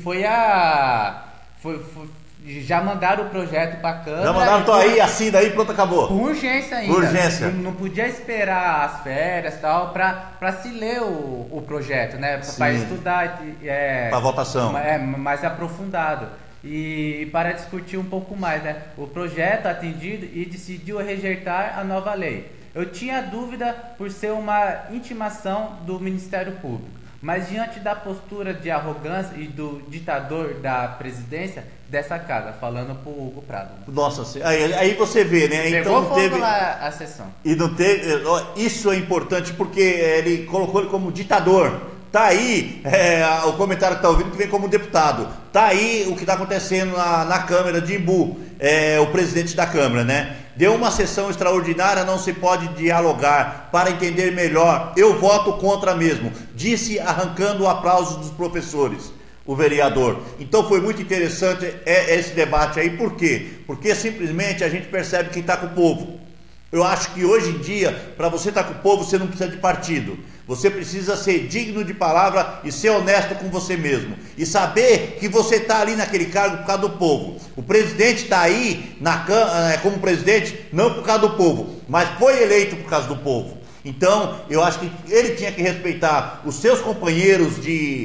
já mandaram o projeto para a Câmara. Já mandaram, tô aí, assina aí, pronto, acabou. Com urgência ainda. Urgência. Não podia esperar as férias e tal para se ler o projeto, né? Para estudar. Para votação. Mais aprofundado. E para discutir um pouco mais, né? O projeto atendido e decidiu rejeitar a nova lei. Eu tinha dúvida por ser uma intimação do Ministério Público, mas diante da postura de arrogância e do ditador da presidência dessa casa, falando pro Hugo Prado. Nossa, aí você vê, né? Pegou então não teve lá a sessão. E não teve, isso é importante porque ele colocou ele como ditador. Tá aí o comentário que está ouvindo que vem como deputado. Tá aí o que está acontecendo na Câmara de Embu, o presidente da Câmara, né? Deu uma sessão extraordinária, não se pode dialogar para entender melhor. Eu voto contra mesmo, disse arrancando o aplauso dos professores, o vereador. Então foi muito interessante esse debate aí. Por quê? Porque simplesmente a gente percebe quem está com o povo. Eu acho que hoje em dia, para você estar com o povo, você não precisa de partido. Você precisa ser digno de palavra e ser honesto com você mesmo. E saber que você está ali naquele cargo por causa do povo. O presidente está aí como presidente não por causa do povo, mas foi eleito por causa do povo. Então, eu acho que ele tinha que respeitar os seus companheiros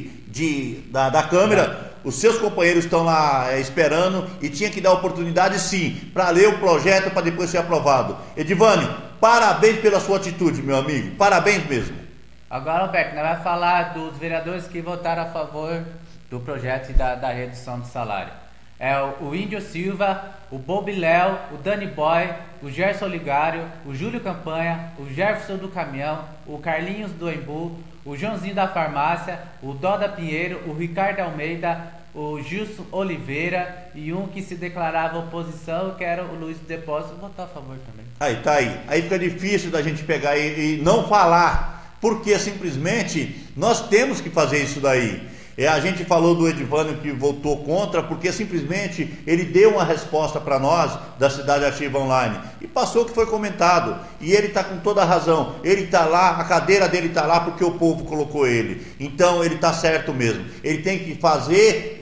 da Câmara. Os seus companheiros estão lá esperando e tinha que dar oportunidade, sim, para ler o projeto para depois ser aprovado. Edivânio, parabéns pela sua atitude, meu amigo. Parabéns mesmo. Agora, Roberto, nós vamos falar dos vereadores que votaram a favor do projeto e da redução do salário. O Índio Silva, o Bob Léo, o Dani Boy, o Gerson Oligário, o Júlio Campanha, o Jefferson do Caminhão, o Carlinhos do Embu, o Joãozinho da Farmácia, o Doda Pinheiro, o Ricardo Almeida, o Gilson Oliveira e um que se declarava oposição, que era o Luiz do Depósito, votou a favor também. Aí, tá aí. Aí fica difícil da gente pegar e não falar, porque simplesmente nós temos que fazer isso daí. A gente falou do Edivânio que votou contra, porque simplesmente ele deu uma resposta para nós da Cidade Ativa Online e passou o que foi comentado, e ele está com toda a razão. Ele está lá, a cadeira dele está lá porque o povo colocou ele, então ele está certo mesmo. Ele tem que fazer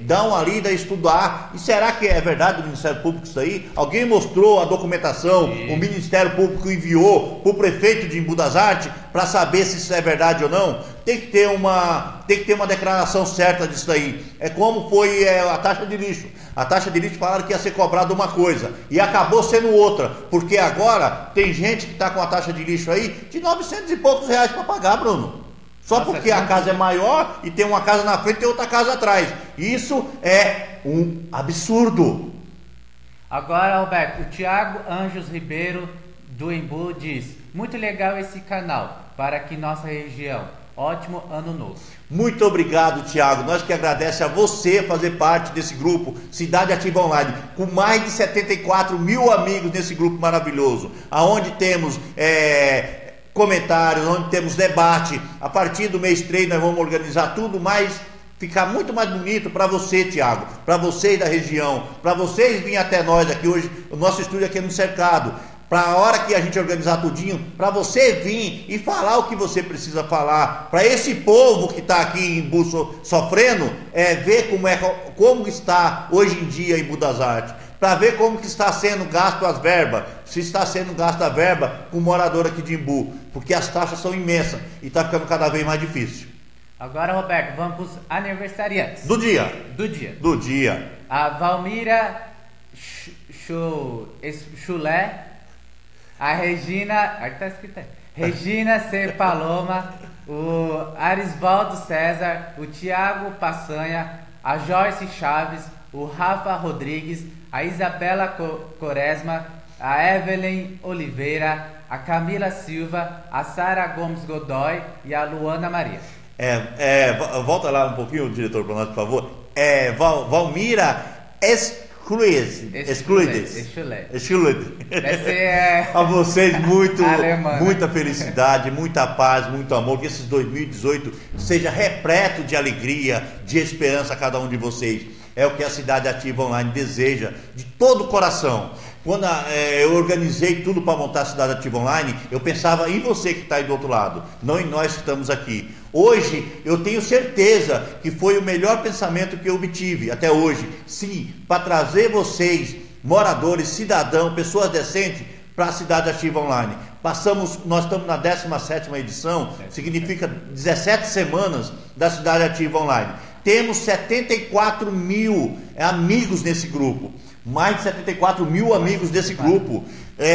dá uma lida, estudar. E será que é verdade do Ministério Público isso aí? Alguém mostrou a documentação, o Ministério Público enviou para o prefeito de Embu das Artes para saber se isso é verdade ou não? Tem que ter uma declaração certa disso aí. É como foi a taxa de lixo. A taxa de lixo falaram que ia ser cobrada uma coisa e acabou sendo outra, porque agora tem gente que está com a taxa de lixo aí de 900 e poucos reais para pagar, Bruno. Só porque a casa é maior e tem uma casa na frente e outra casa atrás. Isso é um absurdo. Agora, Roberto, o Thiago Anjos Ribeiro do Embu diz: muito legal esse canal para aqui nossa região. Ótimo ano novo. Muito obrigado, Thiago. Nós que agradecemos a você fazer parte desse grupo Cidade Ativa Online, com mais de 74 mil amigos nesse grupo maravilhoso, aonde temos comentários, onde temos debate. A partir do mês 3 nós vamos organizar tudo mais, ficar muito mais bonito para você, Thiago, para vocês da região, para vocês virem até nós aqui hoje. O nosso estúdio aqui é no Cercado. Para a hora que a gente organizar tudinho, para você vir e falar o que você precisa falar, para esse povo que está aqui em Embu sofrendo, ver como está hoje em dia em Embu das Artes, para ver como que está sendo gasto as verbas, se está sendo gasta a verba com morador aqui de Embu, porque as taxas são imensas e está ficando cada vez mais difícil. Agora, Roberto, vamos para os aniversariantes. Do dia. A Valmira Chulé. A Regina, aqui tá escrito aí, Regina C. Paloma, o Arisvaldo César, o Tiago Passanha, a Joyce Chaves, o Rafa Rodrigues, a Isabela Quaresma, a Evelyn Oliveira, a Camila Silva, a Sara Gomes Godoy e a Luana Maria. Volta lá um pouquinho, diretor, para nós, por favor. Valmira Excluides. A vocês muita felicidade, muita paz, muito amor, que esse 2018 seja repleto de alegria, de esperança a cada um de vocês. É o que a Cidade Ativa Online deseja de todo o coração. Quando eu organizei tudo para montar a Cidade Ativa Online, eu pensava em você que está aí do outro lado, não em nós que estamos aqui. Hoje, eu tenho certeza que foi o melhor pensamento que eu obtive até hoje. Sim, para trazer vocês, moradores, cidadãos, pessoas decentes, para a Cidade Ativa Online. Nós estamos na 17ª edição, significa 17 semanas da Cidade Ativa Online. Temos 74 mil amigos nesse grupo. Mais de 74 mil amigos desse grupo.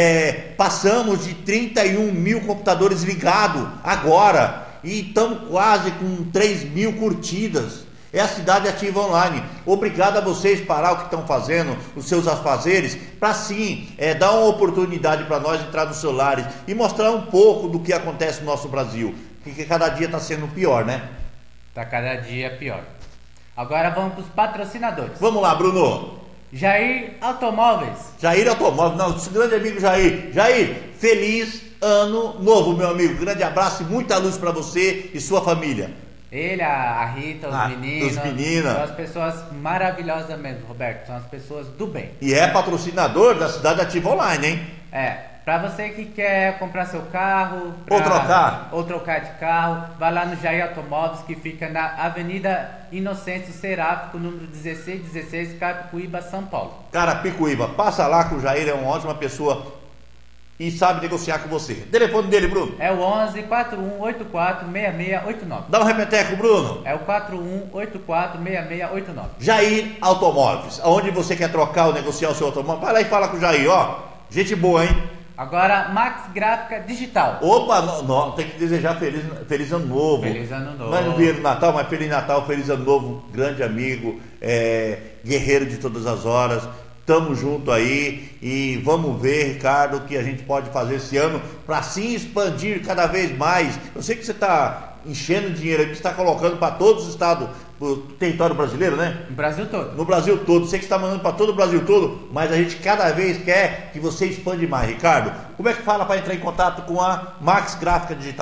Passamos de 31 mil computadores ligados agora. E estamos quase com 3 mil curtidas. É a Cidade Ativa Online. Obrigado a vocês parar o que estão fazendo, os seus afazeres, para sim dar uma oportunidade para nós entrar nos celulares e mostrar um pouco do que acontece no nosso Brasil. Porque cada dia está sendo pior, né? Está cada dia pior. Agora vamos para os patrocinadores. Vamos lá, Bruno. Jair Automóveis. Jair Automóveis, nosso grande amigo Jair. Jair, feliz ano novo, meu amigo. Grande abraço e muita luz para você e sua família. Ele, a Rita, os meninos. Os meninos. São as pessoas maravilhosas mesmo, Roberto. São as pessoas do bem. E é patrocinador da Cidade Ativa Online, hein? Para você que quer comprar seu carro... Ou trocar de carro, vai lá no Jair Automóveis, que fica na Avenida Inocêncio Seráfico, número 1616, Carapicuíba, São Paulo. Carapicuíba. Passa lá que o Jair é uma ótima pessoa e sabe negociar com você. O telefone dele, Bruno? É o 11 4184 6689. Dá um repeteco, Bruno. É o 4184 6689. Jair Automóveis. Aonde você quer trocar ou negociar o seu automóvel, vai lá e fala com o Jair, ó. Gente boa, hein? Agora, Max Gráfica Digital. Opa, tem que desejar feliz ano novo. Feliz ano novo. Não é no dia do Natal, mas Feliz Natal, feliz ano novo, grande amigo, guerreiro de todas as horas. Tamo junto aí e vamos ver, Ricardo, o que a gente pode fazer esse ano para assim expandir cada vez mais. Eu sei que você está enchendo dinheiro aí, que você está colocando para todos os estados, o território brasileiro, né? No Brasil todo. No Brasil todo. Sei que você está mandando para todo o Brasil todo, mas a gente cada vez quer que você expande mais. Ricardo, como é que fala para entrar em contato com a Max Gráfica Digital?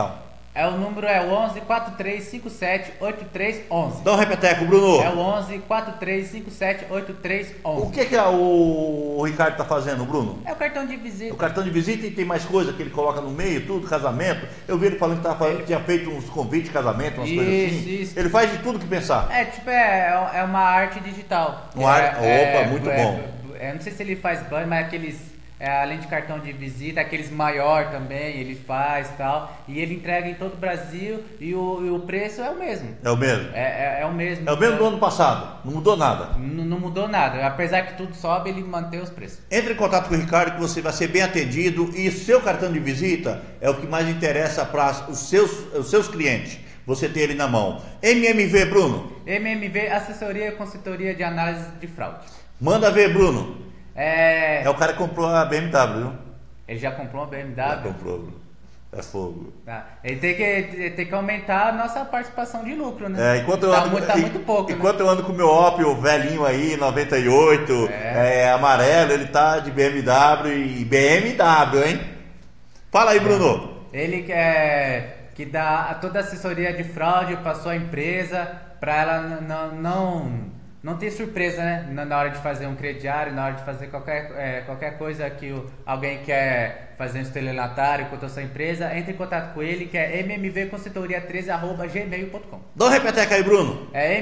O número é o 11 4357 8311. Dá um repeteco, Bruno. É o 11 4357 8311. O que o Ricardo está fazendo, Bruno? É o cartão de visita. O cartão de visita, e tem mais coisa que ele coloca no meio, tudo, casamento. Eu vi ele falando que tinha feito uns convites de casamento, umas coisas assim. Isso. Ele faz de tudo que pensar. É uma arte digital. Opa, muito bom. Eu não sei se ele faz banner, mas aqueles... além de cartão de visita, aqueles maior também, ele faz e tal. E ele entrega em todo o Brasil e o preço é o mesmo. É o mesmo? É o mesmo. É o mesmo do ano passado, não mudou nada. Não mudou nada. Apesar que tudo sobe, ele mantém os preços. Entre em contato com o Ricardo que você vai ser bem atendido, e seu cartão de visita é o que mais interessa para os seus clientes. Você ter ele na mão. MMV, Bruno. MMV, assessoria e consultoria de análise de fraude. Manda ver, Bruno. É o cara que comprou a BMW, viu? Ele já comprou uma BMW? Já comprou, Bruno. É fogo. Tá. Ele tem que aumentar a nossa participação de lucro, né? Enquanto eu ando, tá muito pouco, enquanto eu ando com o meu Opel velhinho aí, 98, amarelo, ele tá de BMW e BMW, hein? Fala aí, Bruno. Ele que dá toda a assessoria de fraude para sua empresa, para ela não ter surpresa, né? Na hora de fazer um crediário, na hora de fazer qualquer coisa que alguém quer fazer um estelionatário contra a sua empresa, entre em contato com ele, que é mmvconsultoria13@gmail.com. Dá um repeteco aí, Bruno. É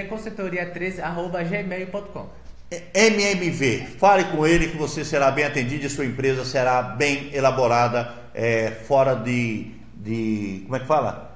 mmvconsultoria13@gmail.com. MMV, fale com ele que você será bem atendido e sua empresa será bem elaborada, fora de... Como é que fala?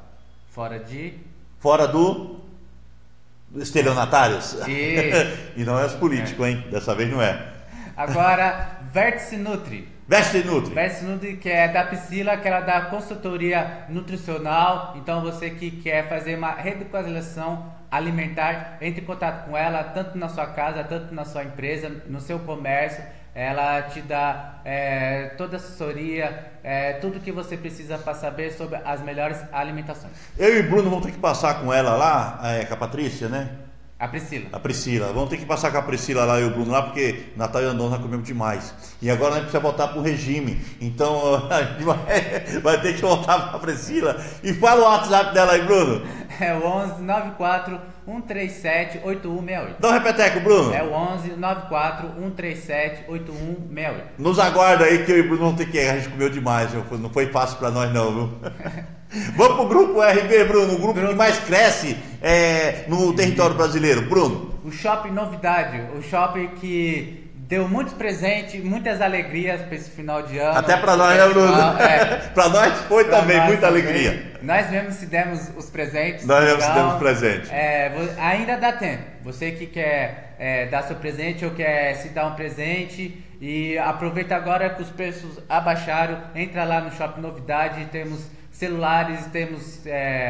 Fora do estelionatários. E não é os políticos, hein? Dessa vez não é. Agora, Vértice Nutri. Vértice Nutri. Vértice Nutri, que é da Priscila, que ela dá consultoria nutricional. Então, você que quer fazer uma reeducação alimentar, entre em contato com ela, tanto na sua casa, tanto na sua empresa, no seu comércio. Ela te dá toda a assessoria, tudo que você precisa para saber sobre as melhores alimentações. Eu e o Bruno vamos ter que passar com ela lá, com a Patrícia, né? A Priscila. A Priscila. Vamos ter que passar com a Priscila lá e o Bruno lá, porque Natal e Andon nós comemos demais. E agora nós precisamos voltar para o regime. Então a gente vai ter que voltar para a Priscila. E fala o WhatsApp dela aí, Bruno. É o 11 94 137 8168. Dá um repeteco, Bruno. É o 11 94 137 8168. Nos aguarda aí que eu e o Bruno vamos ter que ir. A gente comeu demais, não foi fácil para nós não, viu? Vamos pro grupo RB, Bruno, o grupo que mais cresce no território brasileiro. Bruno. O Shopping Novidade, o shopping que deu muitos presentes, muitas alegrias para esse final de ano. Até para nós, né, Bruno? Para nós foi também muita alegria. Nós mesmos se demos os presentes. Nós mesmos se demos presentes. Ainda dá tempo. Você que quer dar seu presente ou quer se dar um presente, e aproveita agora que os preços abaixaram. Entra lá no Shopping Novidade, temos celulares, temos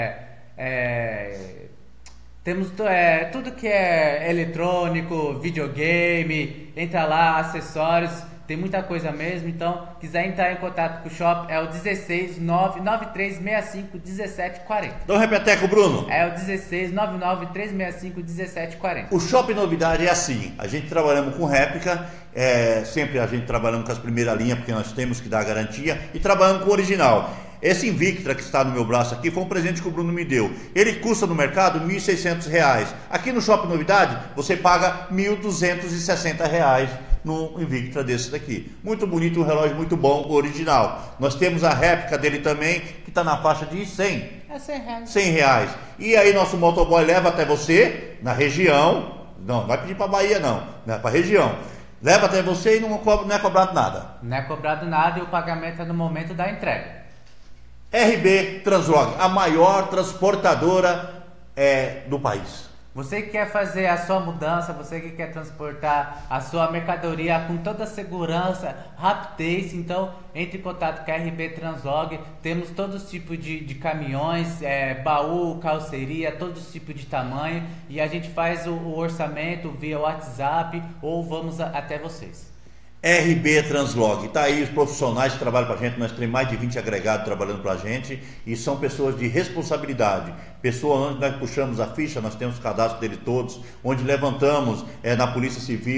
tudo que é eletrônico, videogame, entra lá, acessórios, tem muita coisa mesmo. Então, quiser entrar em contato com o shopping, é o 16 99365 1740. Dá um repeteco, Bruno. É o 16 99365 1740. O Shopping Novidade é assim, a gente trabalhamos com réplica, sempre a gente trabalhando com as primeiras linhas, porque nós temos que dar garantia, e trabalhando com o original. Esse Invictra que está no meu braço aqui foi um presente que o Bruno me deu. Ele custa no mercado R$ 1.600. Aqui no Shopping Novidade você paga R$ 1.260 no Invictra desse daqui. Muito bonito, um relógio muito bom, original. Nós temos a réplica dele também, que está na faixa de 100. É R$100. R$100. E aí nosso motoboy leva até você, na região. Não vai pedir para Bahia não, né? Para a região. Leva até você e não é cobrado nada. Não é cobrado nada, e o pagamento é no momento da entrega. RB Translog, a maior transportadora do país. Você que quer fazer a sua mudança, você que quer transportar a sua mercadoria com toda a segurança, rapidez, então entre em contato com a RB Translog. Temos todos os tipos de caminhões, baú, carroceria, todos os tipos de tamanho, e a gente faz o orçamento via WhatsApp ou vamos até vocês. RB Translog, tá aí os profissionais que trabalham para a gente. Nós temos mais de 20 agregados trabalhando para a gente, e são pessoas de responsabilidade, pessoas onde nós puxamos a ficha, nós temos o cadastro deles todos, onde levantamos na Polícia Civil,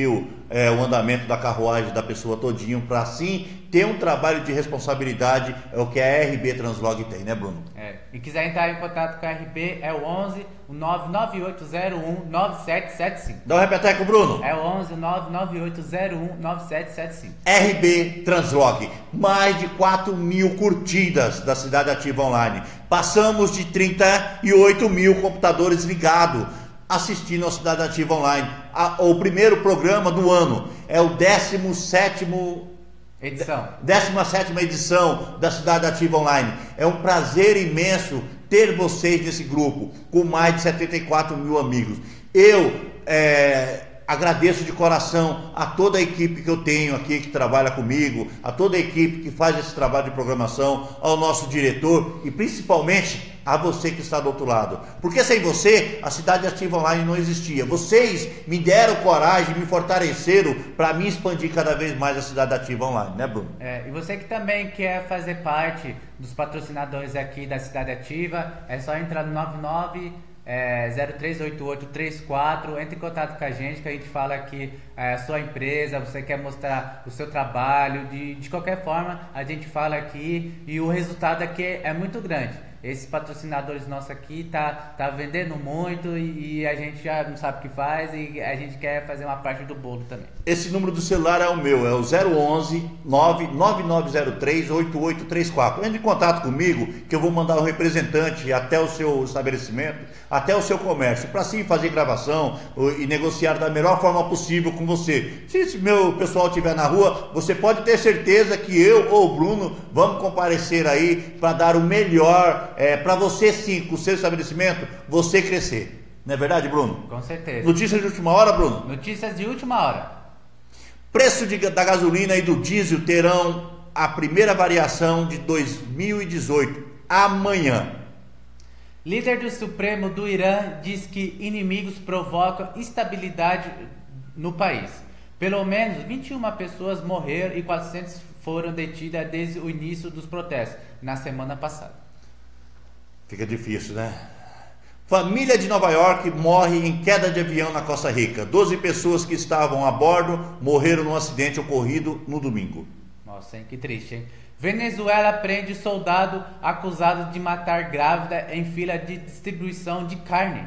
o andamento da carruagem da pessoa todinho, para assim ter um trabalho de responsabilidade, é o que a RB Translog tem, né, Bruno? E quiser entrar em contato com a RB, é o 11 99801 9775. Dá um repeteco, Bruno. É o 11 99801 9775. RB Translog, mais de 4 mil curtidas da Cidade Ativa Online. Passamos de 38 mil computadores ligados, assistindo a Cidade Ativa Online. O primeiro programa do ano é o 17ª edição da Cidade Ativa Online. É um prazer imenso ter vocês nesse grupo, com mais de 74 mil amigos. Eu agradeço de coração a toda a equipe que eu tenho aqui, que trabalha comigo, a toda a equipe que faz esse trabalho de programação, ao nosso diretor e principalmente a você que está do outro lado. Porque sem você, a Cidade Ativa Online não existia. Vocês me deram coragem, me fortaleceram para me expandir cada vez mais a Cidade Ativa Online, né, Bruno? E você que também quer fazer parte dos patrocinadores aqui da Cidade Ativa, é só entrar no 038834, entre em contato com a gente, que a gente fala que a sua empresa, você quer mostrar o seu trabalho, de qualquer forma a gente fala aqui e o resultado aqui é muito grande. Esses patrocinadores nossos aqui tá vendendo muito e a gente já não sabe o que faz e a gente quer fazer uma parte do bolo também. Esse número do celular é o meu, é o 011 99903 8834. Entre em contato comigo que eu vou mandar um representante até o seu estabelecimento, até o seu comércio, para sim fazer gravação e negociar da melhor forma possível com você. Se meu pessoal estiver na rua, você pode ter certeza que eu ou o Bruno vamos comparecer aí para dar o melhor para você sim, com o seu estabelecimento, você crescer. Não é verdade, Bruno? Com certeza. Notícias de última hora, Bruno? Notícias de última hora. Preço da gasolina e do diesel terão a primeira variação de 2018 amanhã. Líder do Supremo do Irã diz que inimigos provocam instabilidade no país. Pelo menos 21 pessoas morreram e 400 foram detidas desde o início dos protestos, na semana passada. Fica difícil, né? Família de Nova York morre em queda de avião na Costa Rica. 12 pessoas que estavam a bordo morreram num acidente ocorrido no domingo. Nossa, hein? Que triste, hein? Venezuela prende soldado acusado de matar grávida em fila de distribuição de carne.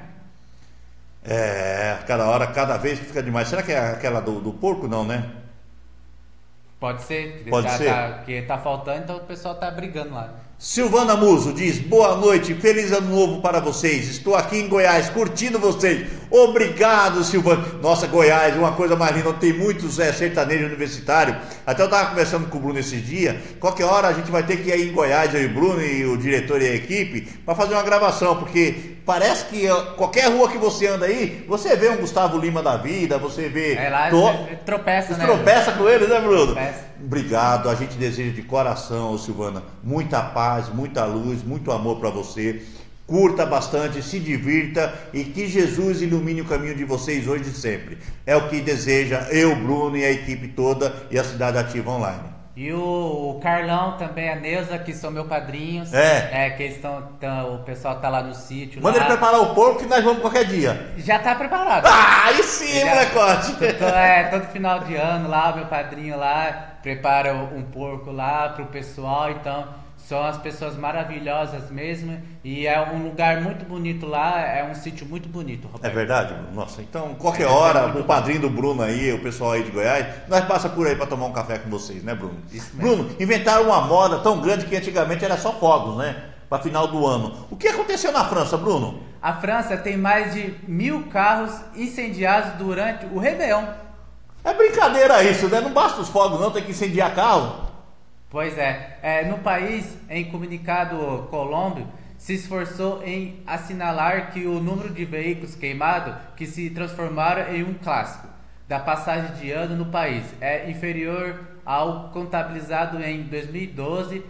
Cada hora, cada vez que fica demais. Será que é aquela do porco? Não, né? Pode ser. Pode ser. Porque tá faltando, então o pessoal tá brigando lá. Silvana Muso diz: boa noite, feliz ano novo para vocês. Estou aqui em Goiás curtindo vocês. Obrigado, Silvana. Nossa, Goiás, uma coisa mais linda. Tem muitos sertanejos universitários. Até eu estava conversando com o Bruno esses dias. Qualquer hora a gente vai ter que ir em Goiás, eu e o Bruno e o diretor e a equipe, para fazer uma gravação, porque parece que qualquer rua que você anda aí, você vê um Gustavo Lima da vida, você vê... lá tropeça, né? Tropeça com eles, né, Bruno? Tropeça. Obrigado, a gente deseja de coração, Silvana, muita paz, muita luz, muito amor para você. Curta bastante, se divirta e que Jesus ilumine o caminho de vocês hoje e sempre. É o que deseja eu, Bruno e a equipe toda e a Cidade Ativa Online. E o Carlão também, a Neuza, que são meus padrinhos. Que eles o pessoal tá lá no sítio. Manda ele preparar o porco que nós vamos qualquer dia. Já tá preparado. Aí sim, molecote. Todo final de ano lá, o meu padrinho lá prepara um porco lá pro pessoal, então... São as pessoas maravilhosas mesmo. E é um lugar muito bonito lá. É um sítio muito bonito, Roberto. É verdade, Bruno? Nossa, então qualquer hora, o padrinho do Bruno aí, o pessoal aí de Goiás, nós passa por aí para tomar um café com vocês, né, Bruno? Isso mesmo. Bruno, inventaram uma moda tão grande que antigamente era só fogos, né? Para final do ano. O que aconteceu na França, Bruno? A França tem mais de 1000 carros incendiados durante o Réveillon. É brincadeira isso, né? Não basta os fogos não, tem que incendiar carro. Pois é. No país, em comunicado, Colômbia se esforçou em assinalar que o número de veículos queimados que se transformaram em um clássico da passagem de ano no país é inferior ao contabilizado em 2012,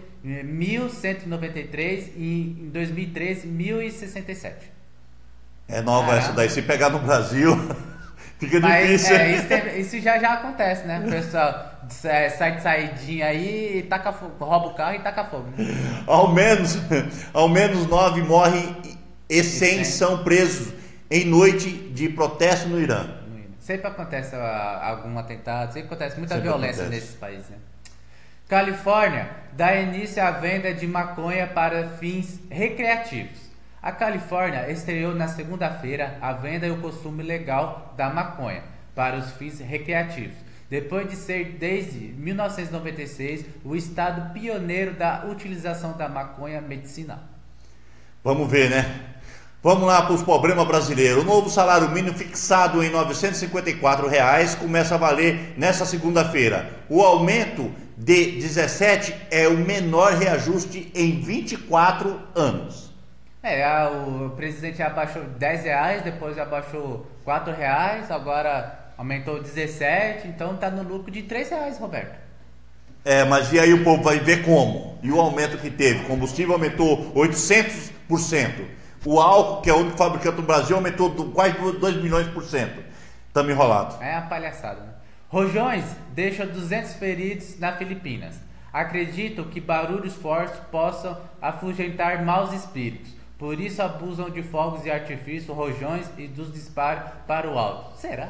1.193 e em 2013, 1.067. É nova essa daí, se pegar no Brasil... Fica difícil. Isso já acontece, né? O pessoal sai de saidinha aí, e rouba o carro e taca fogo. Ao menos 9 morrem e 100 são presos em noite de protesto no Irã. Sempre acontece algum atentado, sempre acontece muita Sempre violência acontece. nesses países, né? Califórnia dá início à venda de maconha para fins recreativos. A Califórnia estreou na segunda-feira a venda e o consumo legal da maconha para os fins recreativos, depois de ser desde 1996 o estado pioneiro da utilização da maconha medicinal. Vamos ver, né? Vamos lá para os problemas brasileiros. O novo salário mínimo fixado em R$ 954 começa a valer nesta segunda-feira. O aumento de 17 é o menor reajuste em 24 anos. O presidente abaixou R$10, depois abaixou R$4, agora aumentou 17, então tá no lucro de R$3, Roberto. Mas e aí o povo vai ver como? E o aumento que teve? O combustível aumentou 800%. O álcool, que é o único fabricante do Brasil, aumentou quase 2 milhões por cento. Estamos enrolados. É uma palhaçada, né? Rojões deixa 200 feridos na Filipinas. Acreditam que barulhos fortes possam afugentar maus espíritos. Por isso abusam de fogos de artifício, rojões e dos disparos para o alto. Será?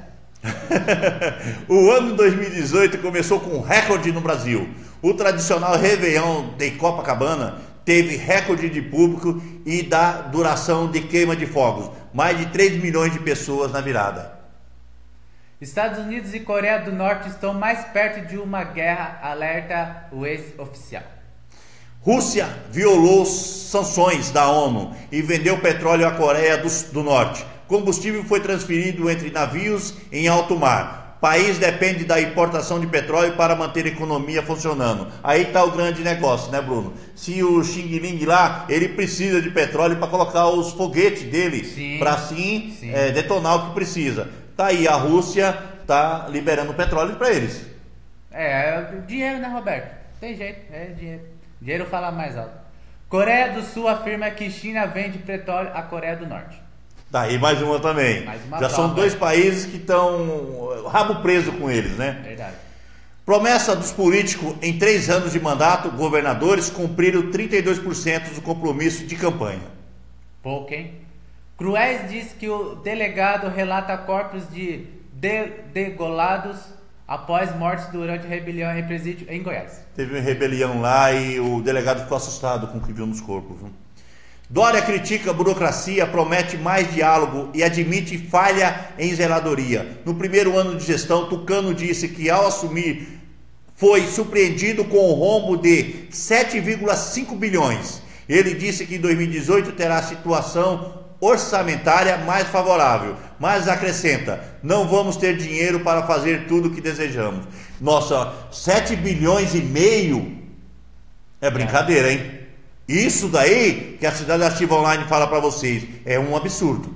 O ano 2018 começou com recorde no Brasil. O tradicional Réveillon de Copacabana teve recorde de público e da duração de queima de fogos. Mais de 3 milhões de pessoas na virada. Estados Unidos e Coreia do Norte estão mais perto de uma guerra, alerta o ex-oficial. Rússia violou sanções da ONU e vendeu petróleo à Coreia do Norte. Combustível foi transferido entre navios em alto mar. País depende da importação de petróleo para manter a economia funcionando. Aí está o grande negócio, né, Bruno? Se o Xing Ling lá, ele precisa de petróleo para colocar os foguetes dele, para assim detonar o que precisa. Tá aí, a Rússia tá liberando petróleo para eles. Dinheiro, né, Roberto? Tem jeito, é dinheiro. Dinheiro fala mais alto. Coreia do Sul afirma que China vende petróleo à Coreia do Norte. Daí mais uma também. Já são 2 países que estão rabo preso com eles, né? Verdade. Promessa dos políticos: em 3 anos de mandato, governadores cumpriram 32% do compromisso de campanha. Pouco, hein? Cruéis diz que o delegado relata corpos de degolados após mortes durante rebelião em presídio em Goiás. Teve uma rebelião lá e o delegado ficou assustado com o que viu nos corpos, viu? Dória critica a burocracia, promete mais diálogo e admite falha em zeladoria. No primeiro ano de gestão, Tucano disse que ao assumir foi surpreendido com o rombo de 7,5 bilhões. Ele disse que em 2018 terá situação orçamentária mais favorável, mas acrescenta: não vamos ter dinheiro para fazer tudo o que desejamos. Nossa, 7 bilhões e meio é brincadeira, hein? Isso daí que a Cidade Ativa Online fala para vocês é um absurdo.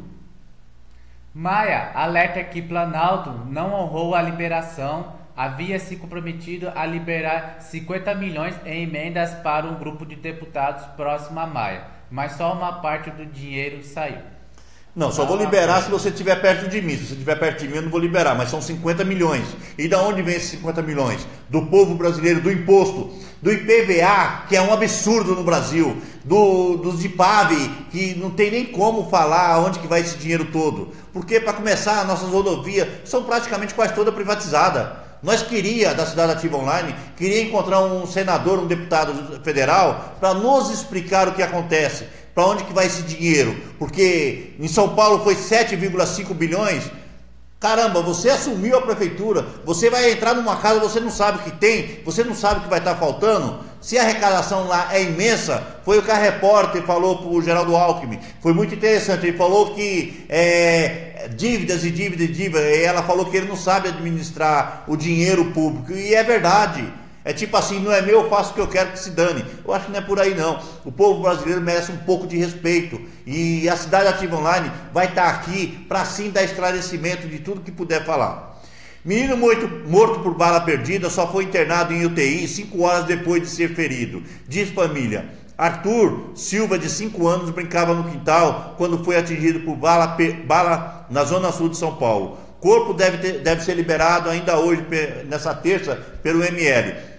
Maia alerta que Planalto não honrou a liberação, havia se comprometido a liberar 50 milhões em emendas para um grupo de deputados próximo a Maia, mas só uma parte do dinheiro saiu. Não, só vou liberar se você estiver perto de mim. Se você estiver perto de mim, eu não vou liberar, mas são 50 milhões. E da onde vem esses 50 milhões? Do povo brasileiro, do imposto, do IPVA, que é um absurdo no Brasil, dos IPAV, que não tem nem como falar onde que vai esse dinheiro todo. Porque, para começar, nossas rodovias são praticamente quase toda privatizada. Nós da Cidade Ativa Online, queria encontrar um senador, um deputado federal, para nos explicar o que acontece. Para onde que vai esse dinheiro? Porque em São Paulo foi 7,5 bilhões. Caramba, você assumiu a prefeitura, você vai entrar numa casa, você não sabe o que tem, você não sabe o que vai estar faltando. Se a arrecadação lá é imensa, foi o que a repórter falou para o Geraldo Alckmin. Foi muito interessante, ele falou que dívidas e dívidas e dívidas, e ela falou que ele não sabe administrar o dinheiro público, e é verdade. É tipo assim, não é meu, eu faço o que eu quero, que se dane. Eu acho que não é por aí não. O povo brasileiro merece um pouco de respeito. E a Cidade Ativa Online vai estar aqui para sim dar esclarecimento de tudo que puder falar. Menino morto por bala perdida só foi internado em UTI 5 horas depois de ser ferido. Diz família. Arthur Silva, de 5 anos, brincava no quintal quando foi atingido por bala na zona sul de São Paulo. Corpo deve ser liberado ainda hoje, nessa terça, pelo ML.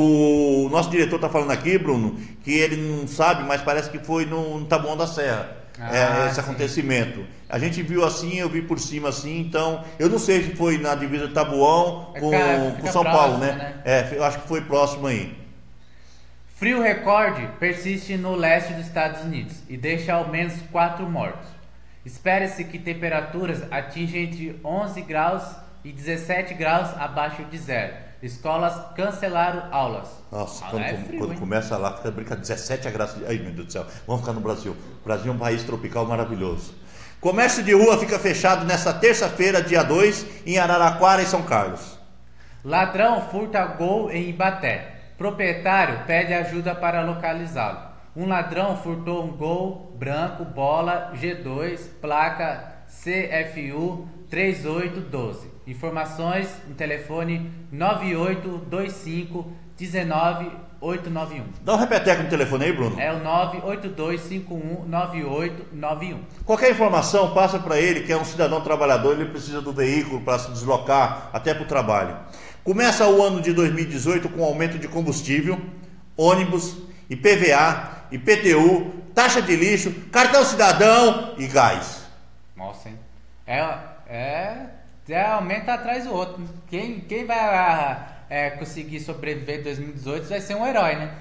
O nosso diretor está falando aqui, Bruno, que ele não sabe, mas parece que foi no Taboão da Serra. esse acontecimento. A gente viu assim, eu vi por cima assim, então eu não sei se foi na divisa de Taboão com São Paulo, né? Eu acho que foi próximo aí. Frio recorde persiste no leste dos Estados Unidos e deixa ao menos 4 mortos. Espera-se que temperaturas atinjam entre 11 graus e 17 graus abaixo de zero. Escolas cancelaram aulas. Nossa, quando começa lá, fica brincadeira, 17 graus. Ai, meu Deus do céu, vamos ficar no Brasil. O Brasil é um país tropical maravilhoso. Comércio de rua fica fechado nesta terça-feira, dia 2, em Araraquara e São Carlos. Ladrão furta Gol em Ibaté. Proprietário pede ajuda para localizá-lo. Um ladrão furtou um Gol branco, bola G2, placa CFU 3812. Informações no telefone 9825 19891. Dá um repeteco no telefone aí, Bruno. É o 982519891. Qualquer informação, passa para ele, que é um cidadão trabalhador, ele precisa do veículo para se deslocar até para o trabalho. Começa o ano de 2018 com aumento de combustível, ônibus, IPVA, IPTU, taxa de lixo, cartão cidadão e gás. Nossa, hein? Aumenta atrás do outro. Quem vai conseguir sobreviver em 2018 vai ser um herói, né?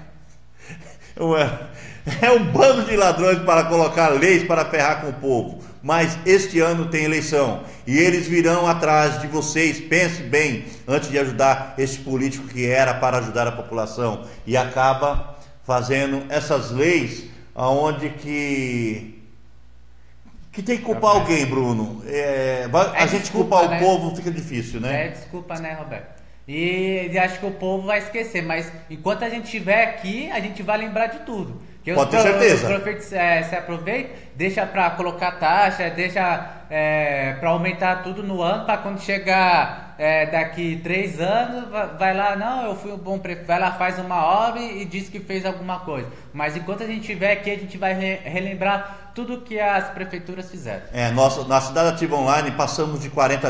É um bando de ladrões para colocar leis para ferrar com o povo. Mas este ano tem eleição e eles virão atrás de vocês. Pense bem antes de ajudar esse político que era para ajudar a população e acaba fazendo essas leis aonde que tem que culpar alguém, Bruno. A gente culpar o povo fica difícil, né? Desculpa, né, Roberto? E acho que o povo vai esquecer, mas enquanto a gente estiver aqui, a gente vai lembrar de tudo. Pode ter certeza. Os profetas se aproveitam, deixa para colocar taxa, deixa para aumentar tudo no ano, para quando chegar daqui 3 anos, vai lá, não, eu fui um bom prefeito, vai lá, faz uma obra e diz que fez alguma coisa. Mas enquanto a gente estiver aqui, a gente vai relembrar tudo que as prefeituras fizeram. Na Cidade Ativa Online passamos de 41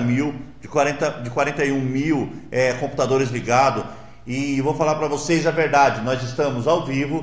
mil computadores ligados. E vou falar para vocês a verdade, nós estamos ao vivo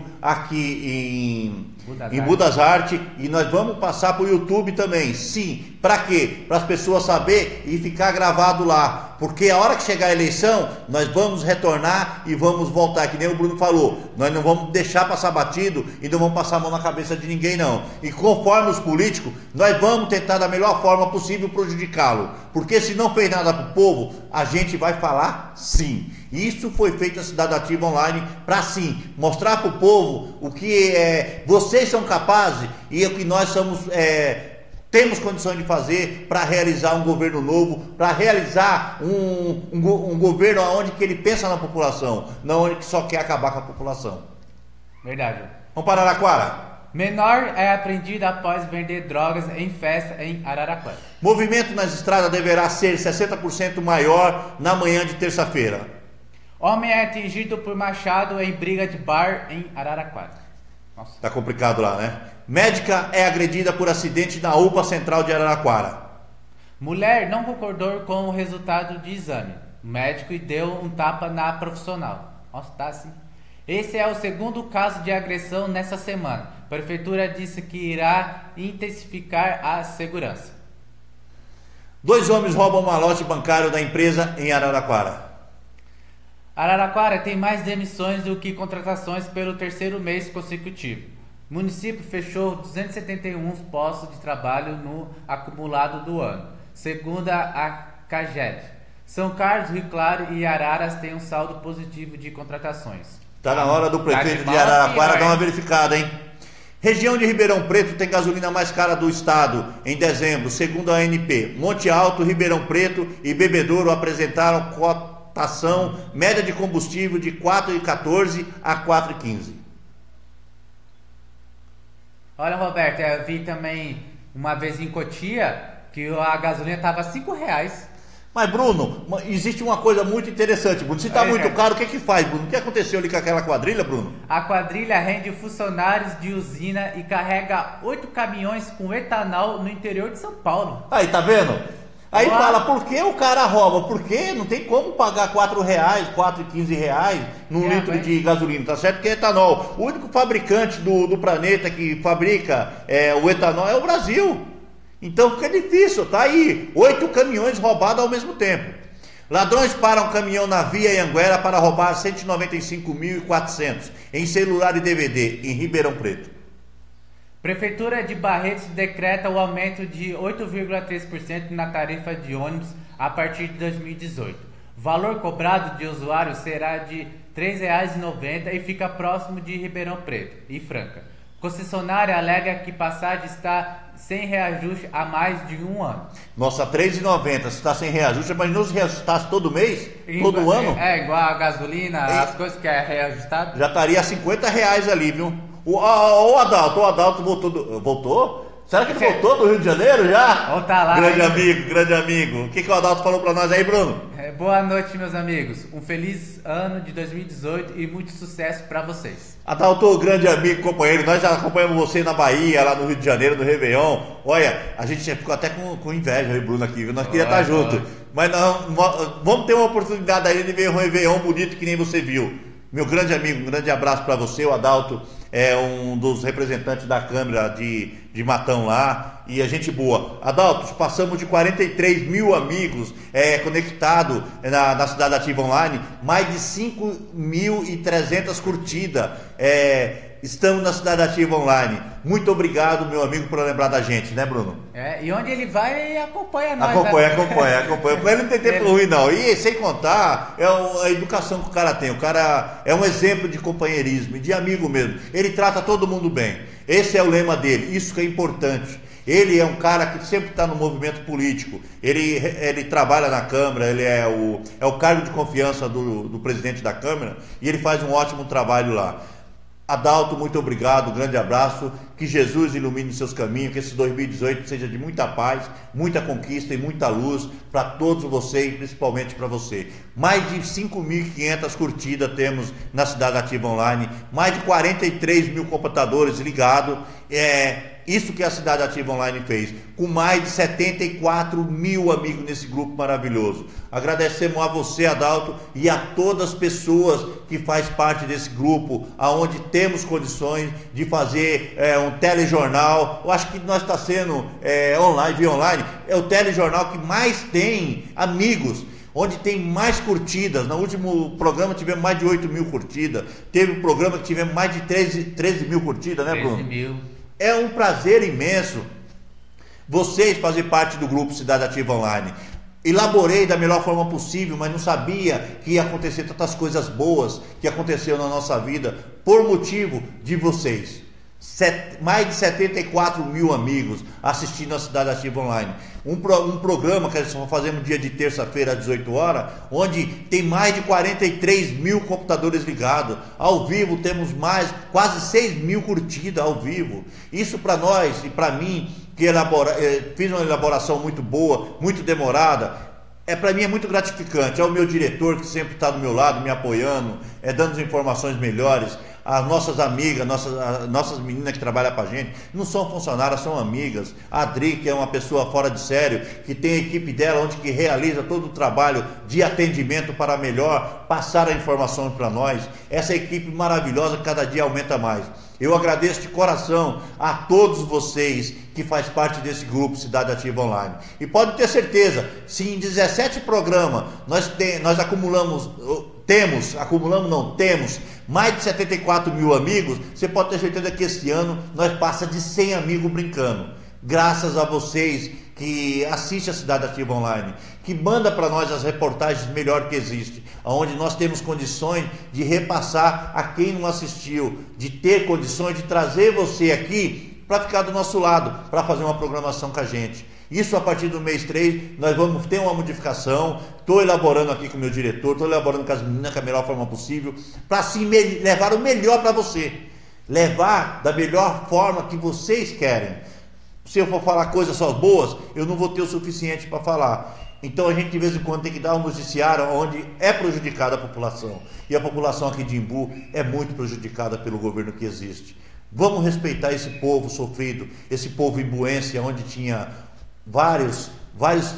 aqui em Budas Artes e nós vamos passar para o YouTube também. Sim, para quê? Para as pessoas saberem e ficar gravado lá. Porque a hora que chegar a eleição, nós vamos retornar e vamos voltar, que nem o Bruno falou. Nós não vamos deixar passar batido e não vamos passar a mão na cabeça de ninguém, não. E conforme os políticos, nós vamos tentar da melhor forma possível prejudicá-lo. Porque se não fez nada para o povo, a gente vai falar sim. Isso foi feito a Cidade Ativa Online para sim mostrar para o povo o que vocês são capazes e o que nós temos condições de fazer para realizar um governo novo, para realizar um governo onde que ele pensa na população, não onde que só quer acabar com a população. Verdade. Vamos para Araraquara. Menor é apreendido após vender drogas em festa em Araraquara. Movimento nas estradas deverá ser 60% maior na manhã de terça-feira. Homem é atingido por machado em briga de bar em Araraquara. Nossa. Tá complicado lá, né? Médica é agredida por acidente na UPA Central de Araraquara. Mulher não concordou com o resultado de exame médico e deu um tapa na profissional. Nossa, tá assim. Esse é o segundo caso de agressão nessa semana. A prefeitura disse que irá intensificar a segurança. 2 homens roubam o malote bancário da empresa em Araraquara. Araraquara tem mais demissões do que contratações pelo 3º mês consecutivo. O município fechou 271 postos de trabalho no acumulado do ano, segundo a CAGED. São Carlos, Rio Claro e Araras têm um saldo positivo de contratações. Está na hora do prefeito de Araraquara dar uma verificada, hein? Região de Ribeirão Preto tem gasolina mais cara do estado em dezembro, segundo a ANP. Monte Alto, Ribeirão Preto e Bebedouro apresentaram cotação média de combustível de 4,14 a 4,15. Olha, Roberto, eu vi também uma vez em Cotia que a gasolina estava R$5. Mas, Bruno, existe uma coisa muito interessante, Bruno. Se está muito caro, o que faz, Bruno? O que aconteceu ali com aquela quadrilha, Bruno? A quadrilha rende funcionários de usina e carrega 8 caminhões com etanol no interior de São Paulo. Aí, tá vendo? Aí fala, por que o cara rouba? Porque não tem como pagar R$4, R$4,15 num litro de gasolina, tá certo? Que é etanol. O único fabricante do planeta que fabrica o etanol é o Brasil. Então fica difícil, tá aí. 8 caminhões roubados ao mesmo tempo. Ladrões param um caminhão na via Anhanguera para roubar 195.400 em celular e DVD em Ribeirão Preto. Prefeitura de Barretos decreta o aumento de 8,3% na tarifa de ônibus a partir de 2018. Valor cobrado de usuário será de R$ 3,90 e fica próximo de Ribeirão Preto e Franca. Concessionária alega que passagem está sem reajuste há mais de um ano. Nossa, R$ 3,90, se está sem reajuste, mas não se reajustasse todo mês, todo ano? Igual a gasolina, as coisas que é reajustado. Já estaria R$50 ali, viu? O Adalto voltou? Será que ele voltou do Rio de Janeiro já? Tá lá. Grande amigo. O que o Adalto falou para nós aí, Bruno? Boa noite, meus amigos. Um feliz ano de 2018 e muito sucesso para vocês. Adalto, grande amigo, companheiro, nós já acompanhamos você na Bahia, lá no Rio de Janeiro, no Réveillon. Olha, a gente ficou até com inveja, eu e o Bruno aqui, viu? Nós queríamos estar juntos. Mas vamos ter uma oportunidade aí de ver um Réveillon bonito que nem você viu. Meu grande amigo, um grande abraço para você. O Adalto é um dos representantes da Câmara de Matão lá, e a gente boa. Adalto, passamos de 43 mil amigos conectados na Cidade Ativa Online, mais de 5.300 curtidas. Estamos na Cidade Ativa Online. Muito obrigado, meu amigo, por lembrar da gente, né, Bruno? E onde ele vai, ele acompanha nós. Acompanha. Ele não tem tempo ruim, não. E sem contar, a educação que o cara tem. O cara é um exemplo de companheirismo, de amigo mesmo. Ele trata todo mundo bem. Esse é o lema dele. Isso que é importante. Ele é um cara que sempre está no movimento político. Ele trabalha na Câmara, ele é o cargo de confiança do presidente da Câmara, e ele faz um ótimo trabalho lá. Adalto, muito obrigado, um grande abraço, que Jesus ilumine seus caminhos, que esse 2018 seja de muita paz, muita conquista e muita luz para todos vocês, principalmente para você. Mais de 5.500 curtidas temos na Cidade Ativa Online, mais de 43 mil computadores ligados, isso que a Cidade Ativa Online fez, com mais de 74 mil amigos nesse grupo maravilhoso. Agradecemos a você, Adalto, e a todas as pessoas que faz parte desse grupo, aonde temos condições de fazer um telejornal. Eu acho que nós está sendo via online, é o telejornal que mais tem amigos, onde tem mais curtidas. No último programa tivemos mais de 8 mil curtidas, teve um programa que tivemos mais de 13 mil curtidas, né, Bruno? 13 mil. É um prazer imenso vocês fazerem parte do grupo Cidade Ativa Online. Elaborei da melhor forma possível, mas não sabia que ia acontecer tantas coisas boas que aconteceu na nossa vida por motivo de vocês. Mais de 74 mil amigos assistindo a Cidade Ativa Online. Um programa que nós fazemos dia de terça-feira às 18 horas, onde tem mais de 43 mil computadores ligados. Ao vivo temos quase 6 mil curtidas ao vivo. Isso para nós e para mim, que fiz uma elaboração muito boa, muito demorada, para mim é muito gratificante. É o meu diretor que sempre está do meu lado, me apoiando, dando informações melhores. As nossas amigas, nossas meninas que trabalham com a gente, não são funcionárias, são amigas. A Adri, que é uma pessoa fora de sério, que tem a equipe dela, onde que realiza todo o trabalho de atendimento para melhor passar a informação para nós. Essa equipe maravilhosa que cada dia aumenta mais. Eu agradeço de coração a todos vocês que faz parte desse grupo Cidade Ativa Online. E pode ter certeza, se em 17 programas nós temos mais de 74 mil amigos, você pode ter certeza que esse ano nós passa de 100 amigos brincando. Graças a vocês que assistem a Cidade Ativa Online, que manda para nós as reportagens melhor que existe, onde nós temos condições de repassar a quem não assistiu, de ter condições de trazer você aqui para ficar do nosso lado, para fazer uma programação com a gente. Isso a partir do mês 3, nós vamos ter uma modificação. Estou elaborando aqui com o meu diretor, estou elaborando com as meninas da melhor forma possível, para assim levar o melhor para você. Levar da melhor forma que vocês querem. Se eu for falar coisas só boas, eu não vou ter o suficiente para falar. Então a gente de vez em quando tem que dar um noticiário onde é prejudicada a população. E a população aqui de Imbu é muito prejudicada pelo governo que existe. Vamos respeitar esse povo sofrido, esse povo imbuense, onde tinha vários vários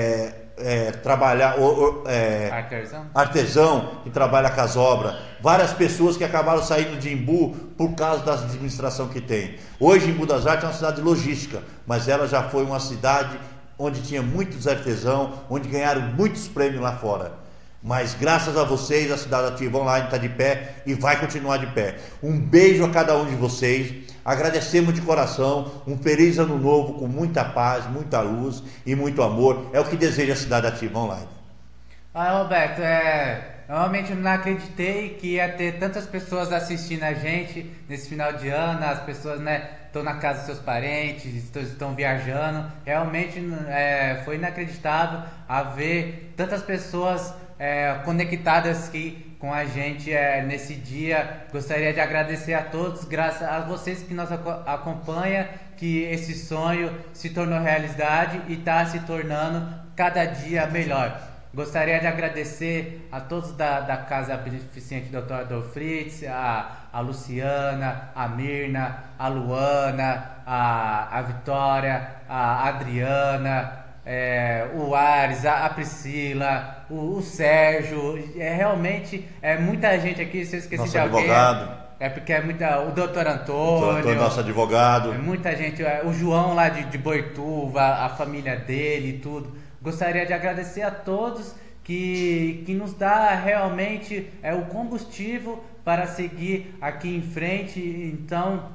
artesão que trabalha com as obras, várias pessoas que acabaram saindo de Embu por causa da administração que tem. Hoje Embu das Artes é uma cidade logística, mas ela já foi uma cidade onde tinha muitos artesãos, onde ganharam muitos prêmios lá fora. Mas graças a vocês, a Cidade Ativa Online está de pé e vai continuar de pé. Um beijo a cada um de vocês. Agradecemos de coração. Um feliz ano novo com muita paz, muita luz e muito amor. É o que deseja a Cidade Ativa Online. Roberto, realmente eu não acreditei que ia ter tantas pessoas assistindo a gente nesse final de ano. As pessoas, estão na casa dos seus parentes, estão viajando. Realmente foi inacreditável a ver tantas pessoas conectadas aqui com a gente nesse dia. Gostaria de agradecer a todos, graças a vocês que nos acompanham, que esse sonho se tornou realidade e está se tornando cada dia melhor. Gostaria de agradecer a todos da Casa Beneficente Dr. Adolfo Fritz, a Luciana, a Mirna, a Luana, a Vitória, a Adriana, o Ares, a Priscila, o Sérgio. Realmente muita gente aqui. Se eu esqueci de alguém, advogado. Porque o doutor Antônio, nosso advogado. Muita gente, o João lá de Boituva, a família dele e tudo. Gostaria de agradecer a todos que nos dá realmente o combustível para seguir aqui em frente. Então,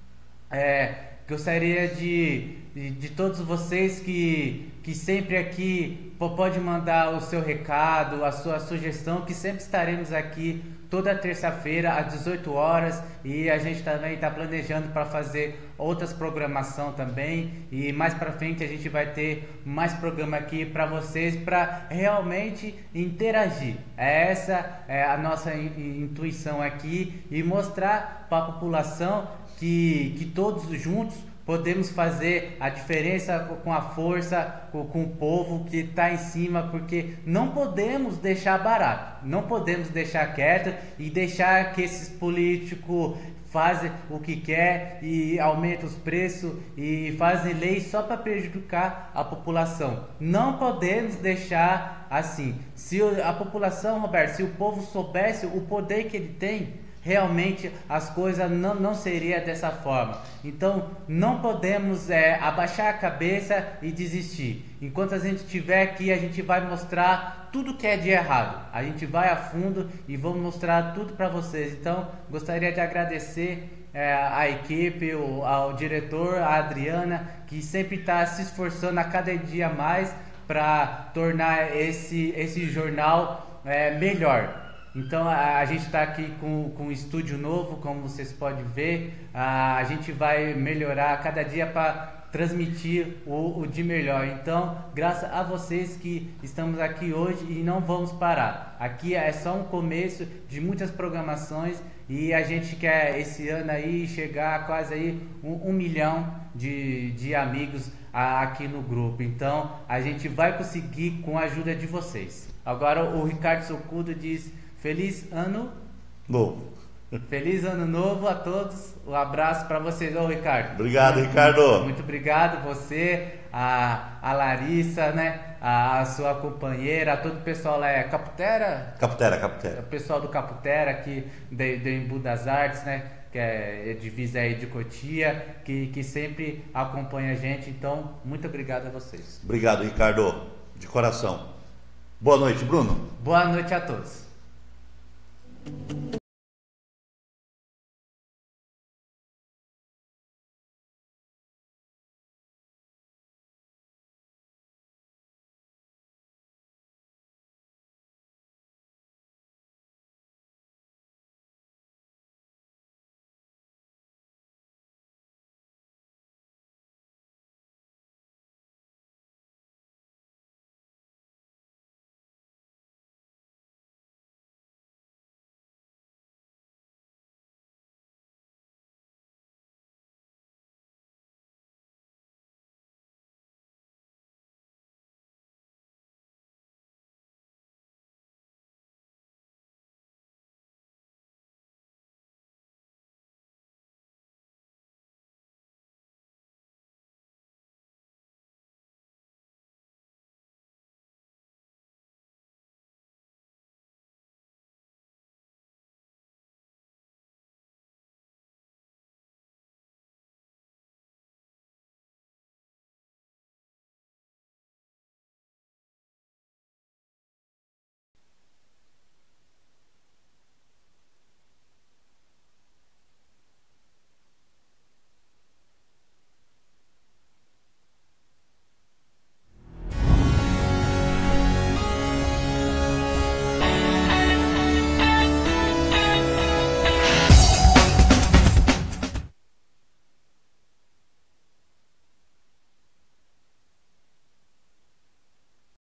gostaria de todos vocês que sempre aqui pode mandar o seu recado, a sua sugestão, que sempre estaremos aqui toda terça-feira às 18 horas, e a gente também está planejando para fazer outras programação também, e mais para frente a gente vai ter mais programa aqui para vocês, para realmente interagir. Essa é a nossa intuição aqui, e mostrar para a população que todos juntos podemos fazer a diferença com a força, com o povo que está em cima, porque não podemos deixar barato, não podemos deixar quieto e deixar que esses políticos fazem o que quer e aumentam os preços e fazem leis só para prejudicar a população. Não podemos deixar assim. Se a população, Roberto, se o povo soubesse o poder que ele tem, realmente as coisas não seriam dessa forma. Então não podemos abaixar a cabeça e desistir. Enquanto a gente estiver aqui, a gente vai mostrar tudo que é de errado. A gente vai a fundo e vamos mostrar tudo para vocês. Então gostaria de agradecer a equipe, ao diretor, a Adriana, que sempre está se esforçando a cada dia mais para tornar esse jornal melhor. Então a gente está aqui com um estúdio novo, como vocês podem ver. A gente vai melhorar a cada dia para transmitir o de melhor. Então, graças a vocês que estamos aqui hoje e não vamos parar. Aqui é só um começo de muitas programações, e a gente quer esse ano aí chegar a quase aí 1 milhão de amigos aqui no grupo. Então a gente vai conseguir com a ajuda de vocês. Agora o Ricardo Socudo diz: Feliz ano novo. Feliz ano novo a todos. Um abraço para vocês. Ô, Ricardo. Obrigado, Ricardo. Muito obrigado. Você, a Larissa, a sua companheira, a todo o pessoal lá. Caputera? Caputera. O pessoal do Caputera aqui do Embu das Artes, que é divisa aí de Cotia, que sempre acompanha a gente. Então, muito obrigado a vocês. Obrigado, Ricardo. De coração. Boa noite, Bruno. Boa noite a todos.